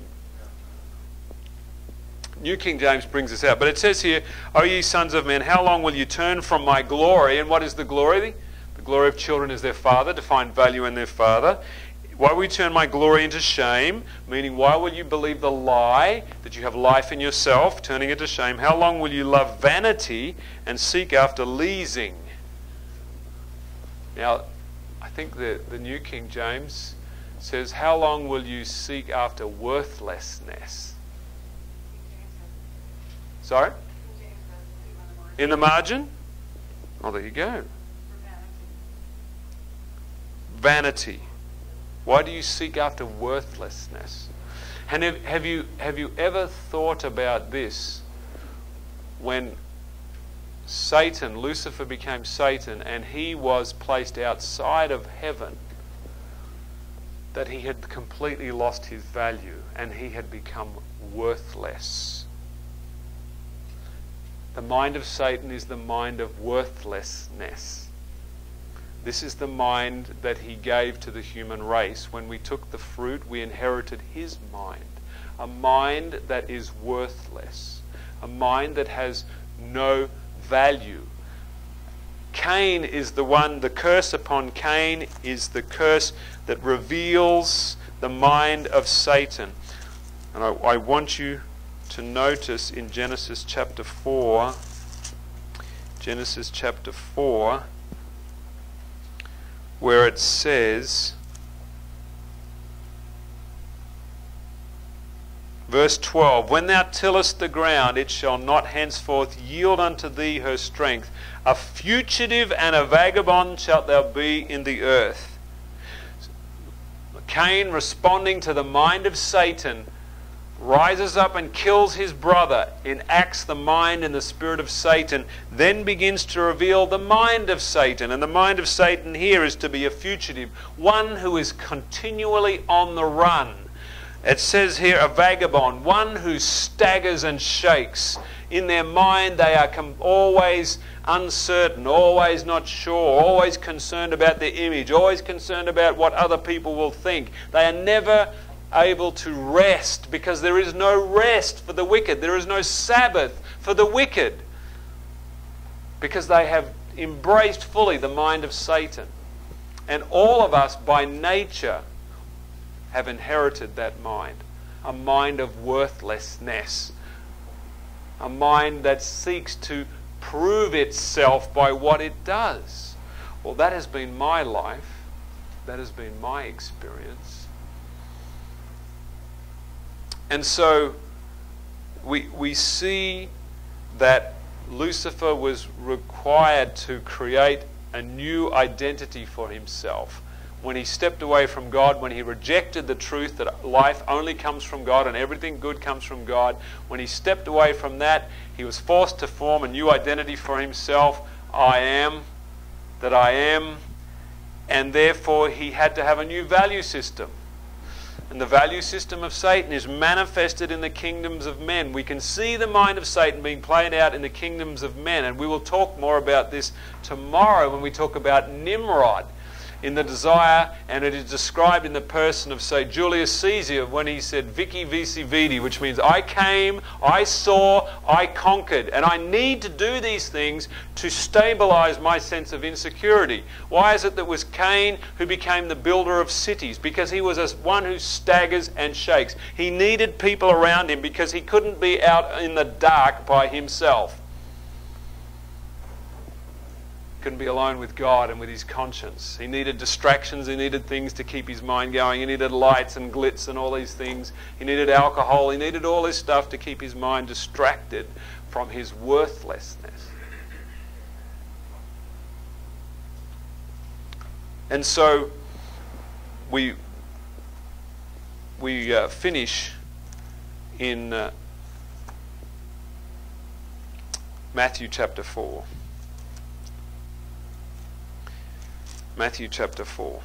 New King James brings us out. But it says here, O ye sons of men, how long will you turn from my glory? And what is the glory? The glory of children is their father, to find value in their father. Why will you turn my glory into shame? Meaning, why will you believe the lie that you have life in yourself, turning it to shame? How long will you love vanity and seek after leasing? Now, I think the New King James says, how long will you seek after worthlessness? Sorry? In the margin? Oh, there you go. Vanity. Why do you seek after worthlessness? And have you ever thought about this? When Satan, Lucifer became Satan, and he was placed outside of heaven, that he had completely lost his value and he had become worthless. The mind of Satan is the mind of worthlessness. This is the mind that he gave to the human race. When we took the fruit, we inherited his mind. A mind that is worthless. A mind that has no value. Cain is the curse upon Cain is the curse that reveals the mind of Satan. And I want you to notice in Genesis chapter 4. Genesis chapter 4, where it says, verse 12, "When thou tillest the ground, it shall not henceforth yield unto thee her strength. A fugitive and a vagabond shalt thou be in the earth." Cain, responding to the mind of Satan, rises up and kills his brother, enacts the mind and the spirit of Satan, then begins to reveal the mind of Satan. And the mind of Satan here is to be a fugitive, one who is continually on the run. It says here a vagabond, one who staggers and shakes. In their mind they are always uncertain, always not sure, always concerned about their image, always concerned about what other people will think. They are never able to rest, because there is no rest for the wicked. There is no Sabbath for the wicked, because they have embraced fully the mind of Satan. And all of us by nature have inherited that mind, a mind of worthlessness, a mind that seeks to prove itself by what it does. Well, that has been my life. That has been my experience. And so we see that Lucifer was required to create a new identity for himself. When he stepped away from God, when he rejected the truth that life only comes from God and everything good comes from God, when he stepped away from that, he was forced to form a new identity for himself. I am that I am. And therefore he had to have a new value system. And the value system of Satan is manifested in the kingdoms of men. We can see the mind of Satan being played out in the kingdoms of men. And we will talk more about this tomorrow when we talk about Nimrod, in the desire, and it is described in the person of, say, Julius Caesar, when he said, Vici vici vidi, which means I came, I saw, I conquered. And I need to do these things to stabilize my sense of insecurity. Why is it that it was Cain who became the builder of cities? Because he was one who staggers and shakes. He needed people around him because he couldn't be out in the dark by himself. Couldn't be alone with God and with his conscience. He needed distractions. He needed things to keep his mind going. He needed lights and glitz and all these things. He needed alcohol. He needed all this stuff to keep his mind distracted from his worthlessness. And so we finish in Matthew chapter 4. Matthew chapter 4.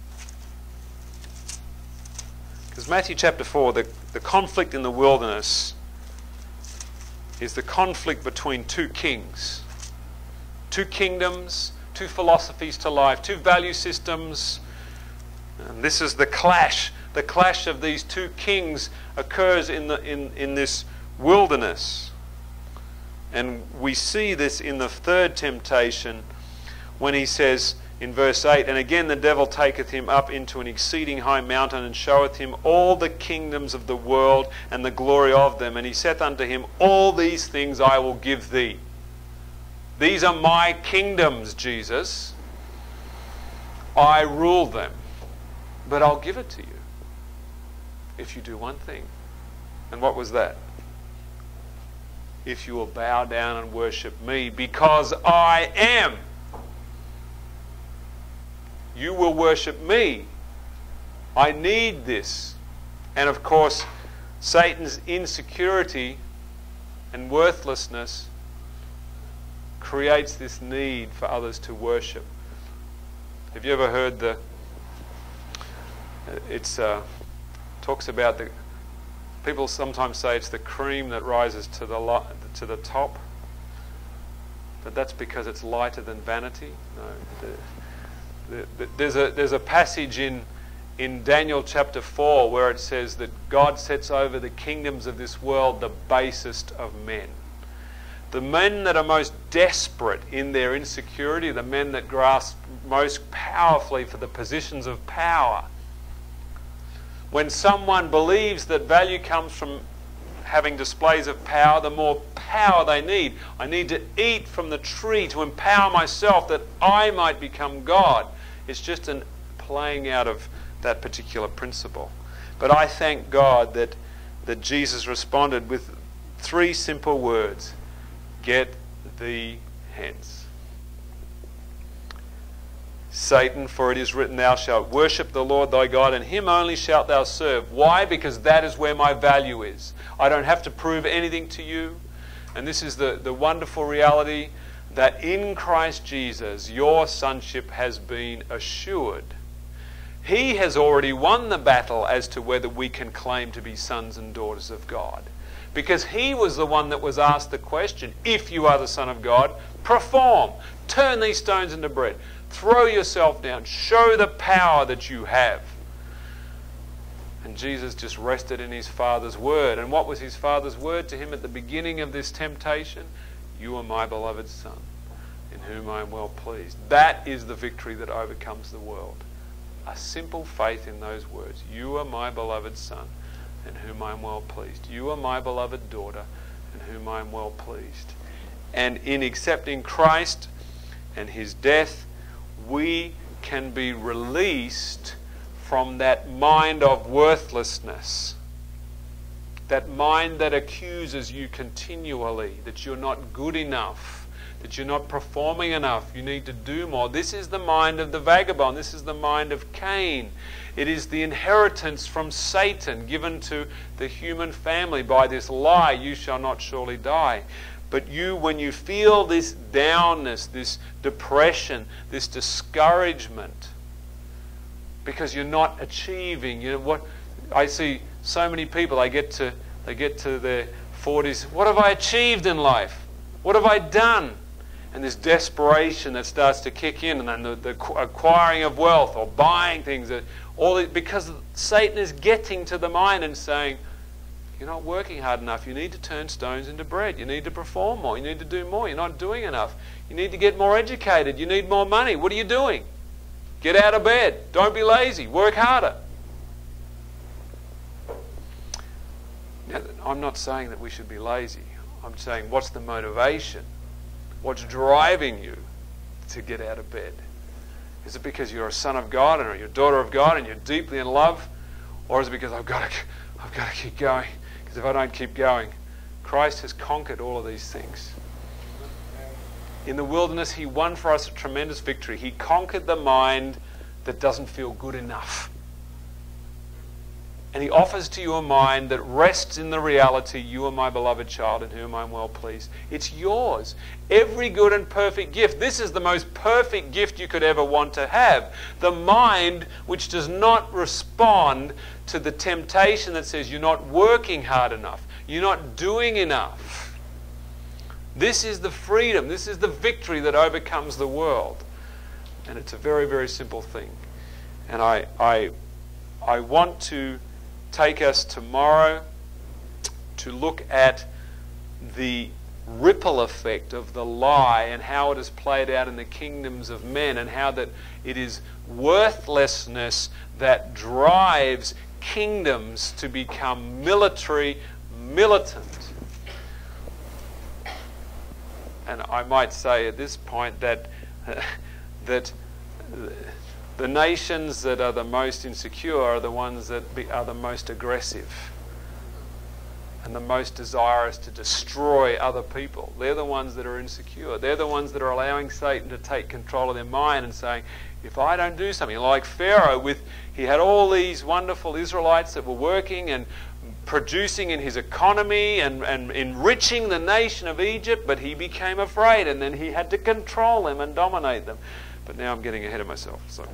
Because Matthew chapter 4, the conflict in the wilderness is the conflict between two kings, two kingdoms, two philosophies to life, two value systems. And this is the clash. The clash of these two kings occurs in this wilderness. And we see this in the third temptation when he says, in verse 8, "And again the devil taketh him up into an exceeding high mountain, and showeth him all the kingdoms of the world and the glory of them. And he saith unto him, All these things I will give thee." These are my kingdoms, Jesus. I rule them. But I'll give it to you if you do one thing. And what was that? If you will bow down and worship me, because I am. You will worship me. I need this. And of course, Satan's insecurity and worthlessness creates this need for others to worship. Have you ever heard talks about people sometimes say it's the cream that rises to the top, but that's because it's lighter than vanity. No. There's a passage in Daniel chapter 4 where it says that God sets over the kingdoms of this world the basest of men. The men that are most desperate in their insecurity, the men that grasp most powerfully for the positions of power. When someone believes that value comes from having displays of power, the more power they need. I need to eat from the tree to empower myself that I might become God. It's just a playing out of that particular principle. But I thank God that Jesus responded with 3 simple words: get thee hence. Satan, for it is written, thou shalt worship the Lord thy God, and him only shalt thou serve. Why? Because that is where my value is. I don't have to prove anything to you. And this is the wonderful reality that in Christ Jesus, your sonship has been assured. He has already won the battle as to whether we can claim to be sons and daughters of God. Because he was the one that was asked the question, if you are the Son of God, perform. Turn these stones into bread. Throw yourself down. Show the power that you have. And Jesus just rested in his Father's word. And what was his Father's word to him at the beginning of this temptation? You are my beloved Son, in whom I am well pleased. That is the victory that overcomes the world. A simple faith in those words. You are my beloved Son, in whom I am well pleased. You are my beloved daughter, in whom I am well pleased. And in accepting Christ and his death, we can be released from that mind of worthlessness, that mind that accuses you continually, that you're not good enough, that you're not performing enough, you need to do more. This is the mind of the vagabond. This is the mind of Cain. It is the inheritance from Satan given to the human family by this lie, you shall not surely die. But you, when you feel this downness, this depression, this discouragement, because you're not achieving, what I see so many people, they get to their 40s, what have I achieved in life? What have I done? And this desperation that starts to kick in, and then the acquiring of wealth or buying things, because Satan is getting to the mind and saying, you're not working hard enough. You need to turn stones into bread. You need to perform more. You need to do more. You're not doing enough. You need to get more educated. You need more money. What are you doing? Get out of bed. Don't be lazy. Work harder. Now, I'm not saying that we should be lazy. I'm saying, what's the motivation? What's driving you to get out of bed? Is it because you're a son of God or you're a daughter of God and you're deeply in love? Or is it because I've got to keep going? Because if I don't keep going, Christ has conquered all of these things. In the wilderness, he won for us a tremendous victory. He conquered the mind that doesn't feel good enough. And he offers to you a mind that rests in the reality, you are my beloved child in whom I am well pleased. It's yours. Every good and perfect gift. This is the most perfect gift you could ever want to have. The mind which does not respond to the temptation that says you're not working hard enough. You're not doing enough. This is the freedom. This is the victory that overcomes the world. And it's a very, very simple thing. And I want to take us tomorrow to look at the ripple effect of the lie and how it is played out in the kingdoms of men, and how that it is worthlessness that drives kingdoms to become militant. And I might say at this point that the nations that are the most insecure are the ones that are the most aggressive and the most desirous to destroy other people. They're the ones that are insecure. They're the ones that are allowing Satan to take control of their mind and saying, if I don't do something, like Pharaoh, he had all these wonderful Israelites that were working and producing in his economy and enriching the nation of Egypt, but he became afraid, and then he had to control them and dominate them. But now I'm getting ahead of myself. So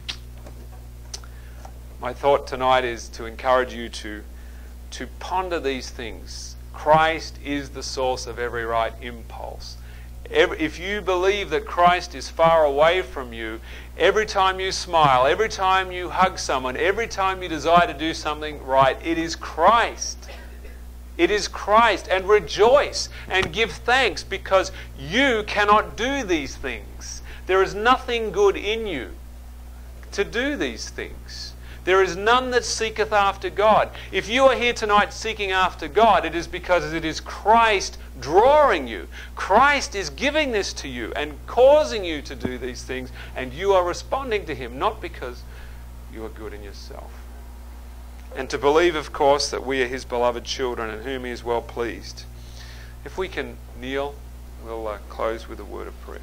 my thought tonight is to encourage you to ponder these things. Christ is the source of every right impulse. If you believe that Christ is far away from you, every time you smile, every time you hug someone, every time you desire to do something right, it is Christ. It is Christ. And rejoice and give thanks, because you cannot do these things. There is nothing good in you to do these things. There is none that seeketh after God. If you are here tonight seeking after God, it is because it is Christ drawing you. Christ is giving this to you and causing you to do these things, and you are responding to Him, not because you are good in yourself. And to believe, of course, that we are His beloved children in whom He is well pleased. If we can kneel, we'll close with a word of prayer.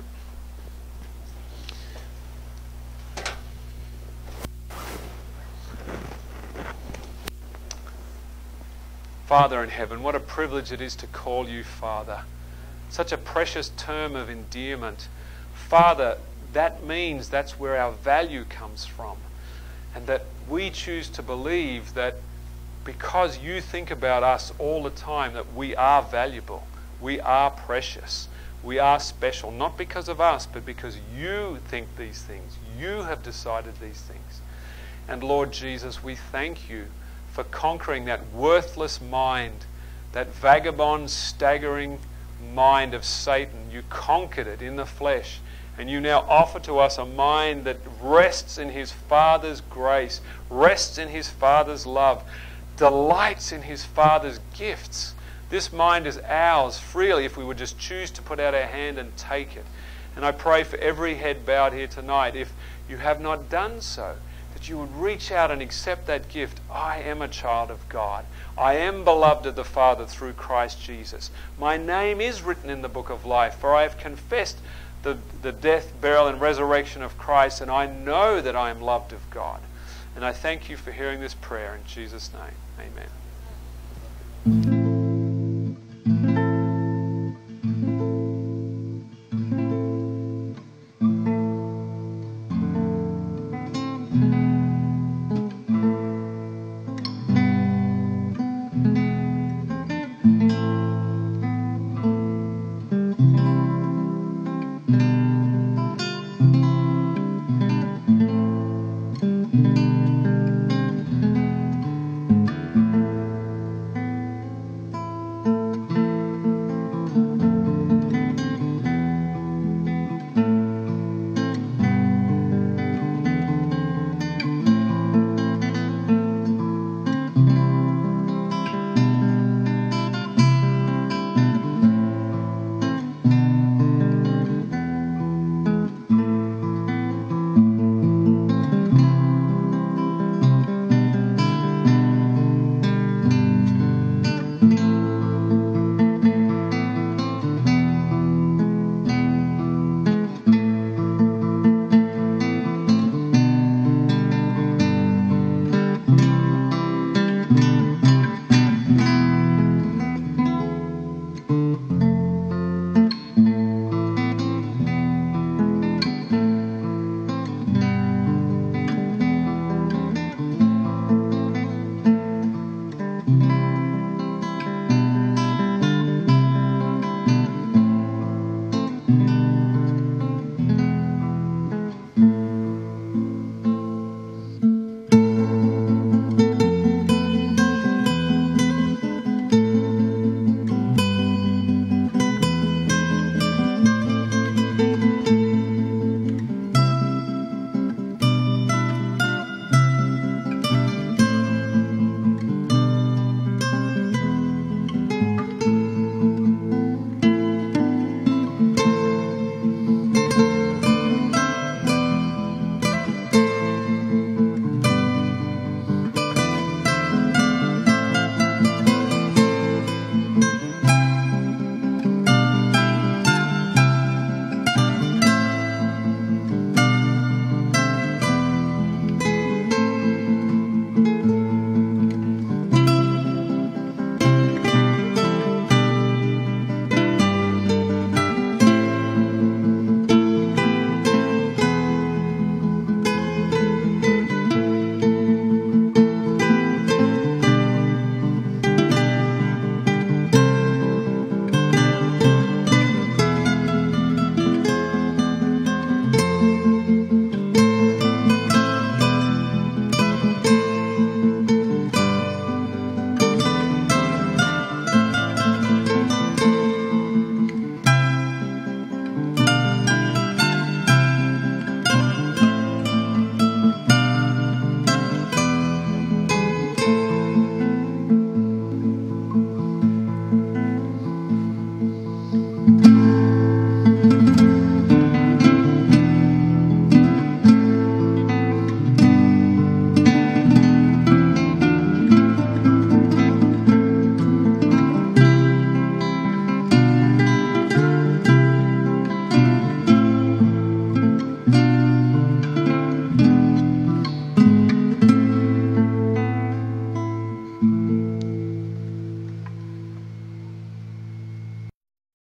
Father in heaven, what a privilege it is to call you Father. Such a precious term of endearment. Father, that means that's where our value comes from. And that we choose to believe that because you think about us all the time, that we are valuable, we are precious, we are special, not because of us, but because you think these things. You have decided these things. And Lord Jesus, we thank you for conquering that worthless mind, that vagabond, staggering mind of Satan. You conquered it in the flesh, and you now offer to us a mind that rests in His Father's grace, rests in His Father's love, delights in His Father's gifts. This mind is ours freely if we would just choose to put out our hand and take it. And I pray for every head bowed here tonight, if you have not done so, that you would reach out and accept that gift. I am a child of God. I am beloved of the Father through Christ Jesus. My name is written in the book of life, for I have confessed the death, burial, and resurrection of Christ, and I know that I am loved of God. And I thank you for hearing this prayer in Jesus' name. Amen.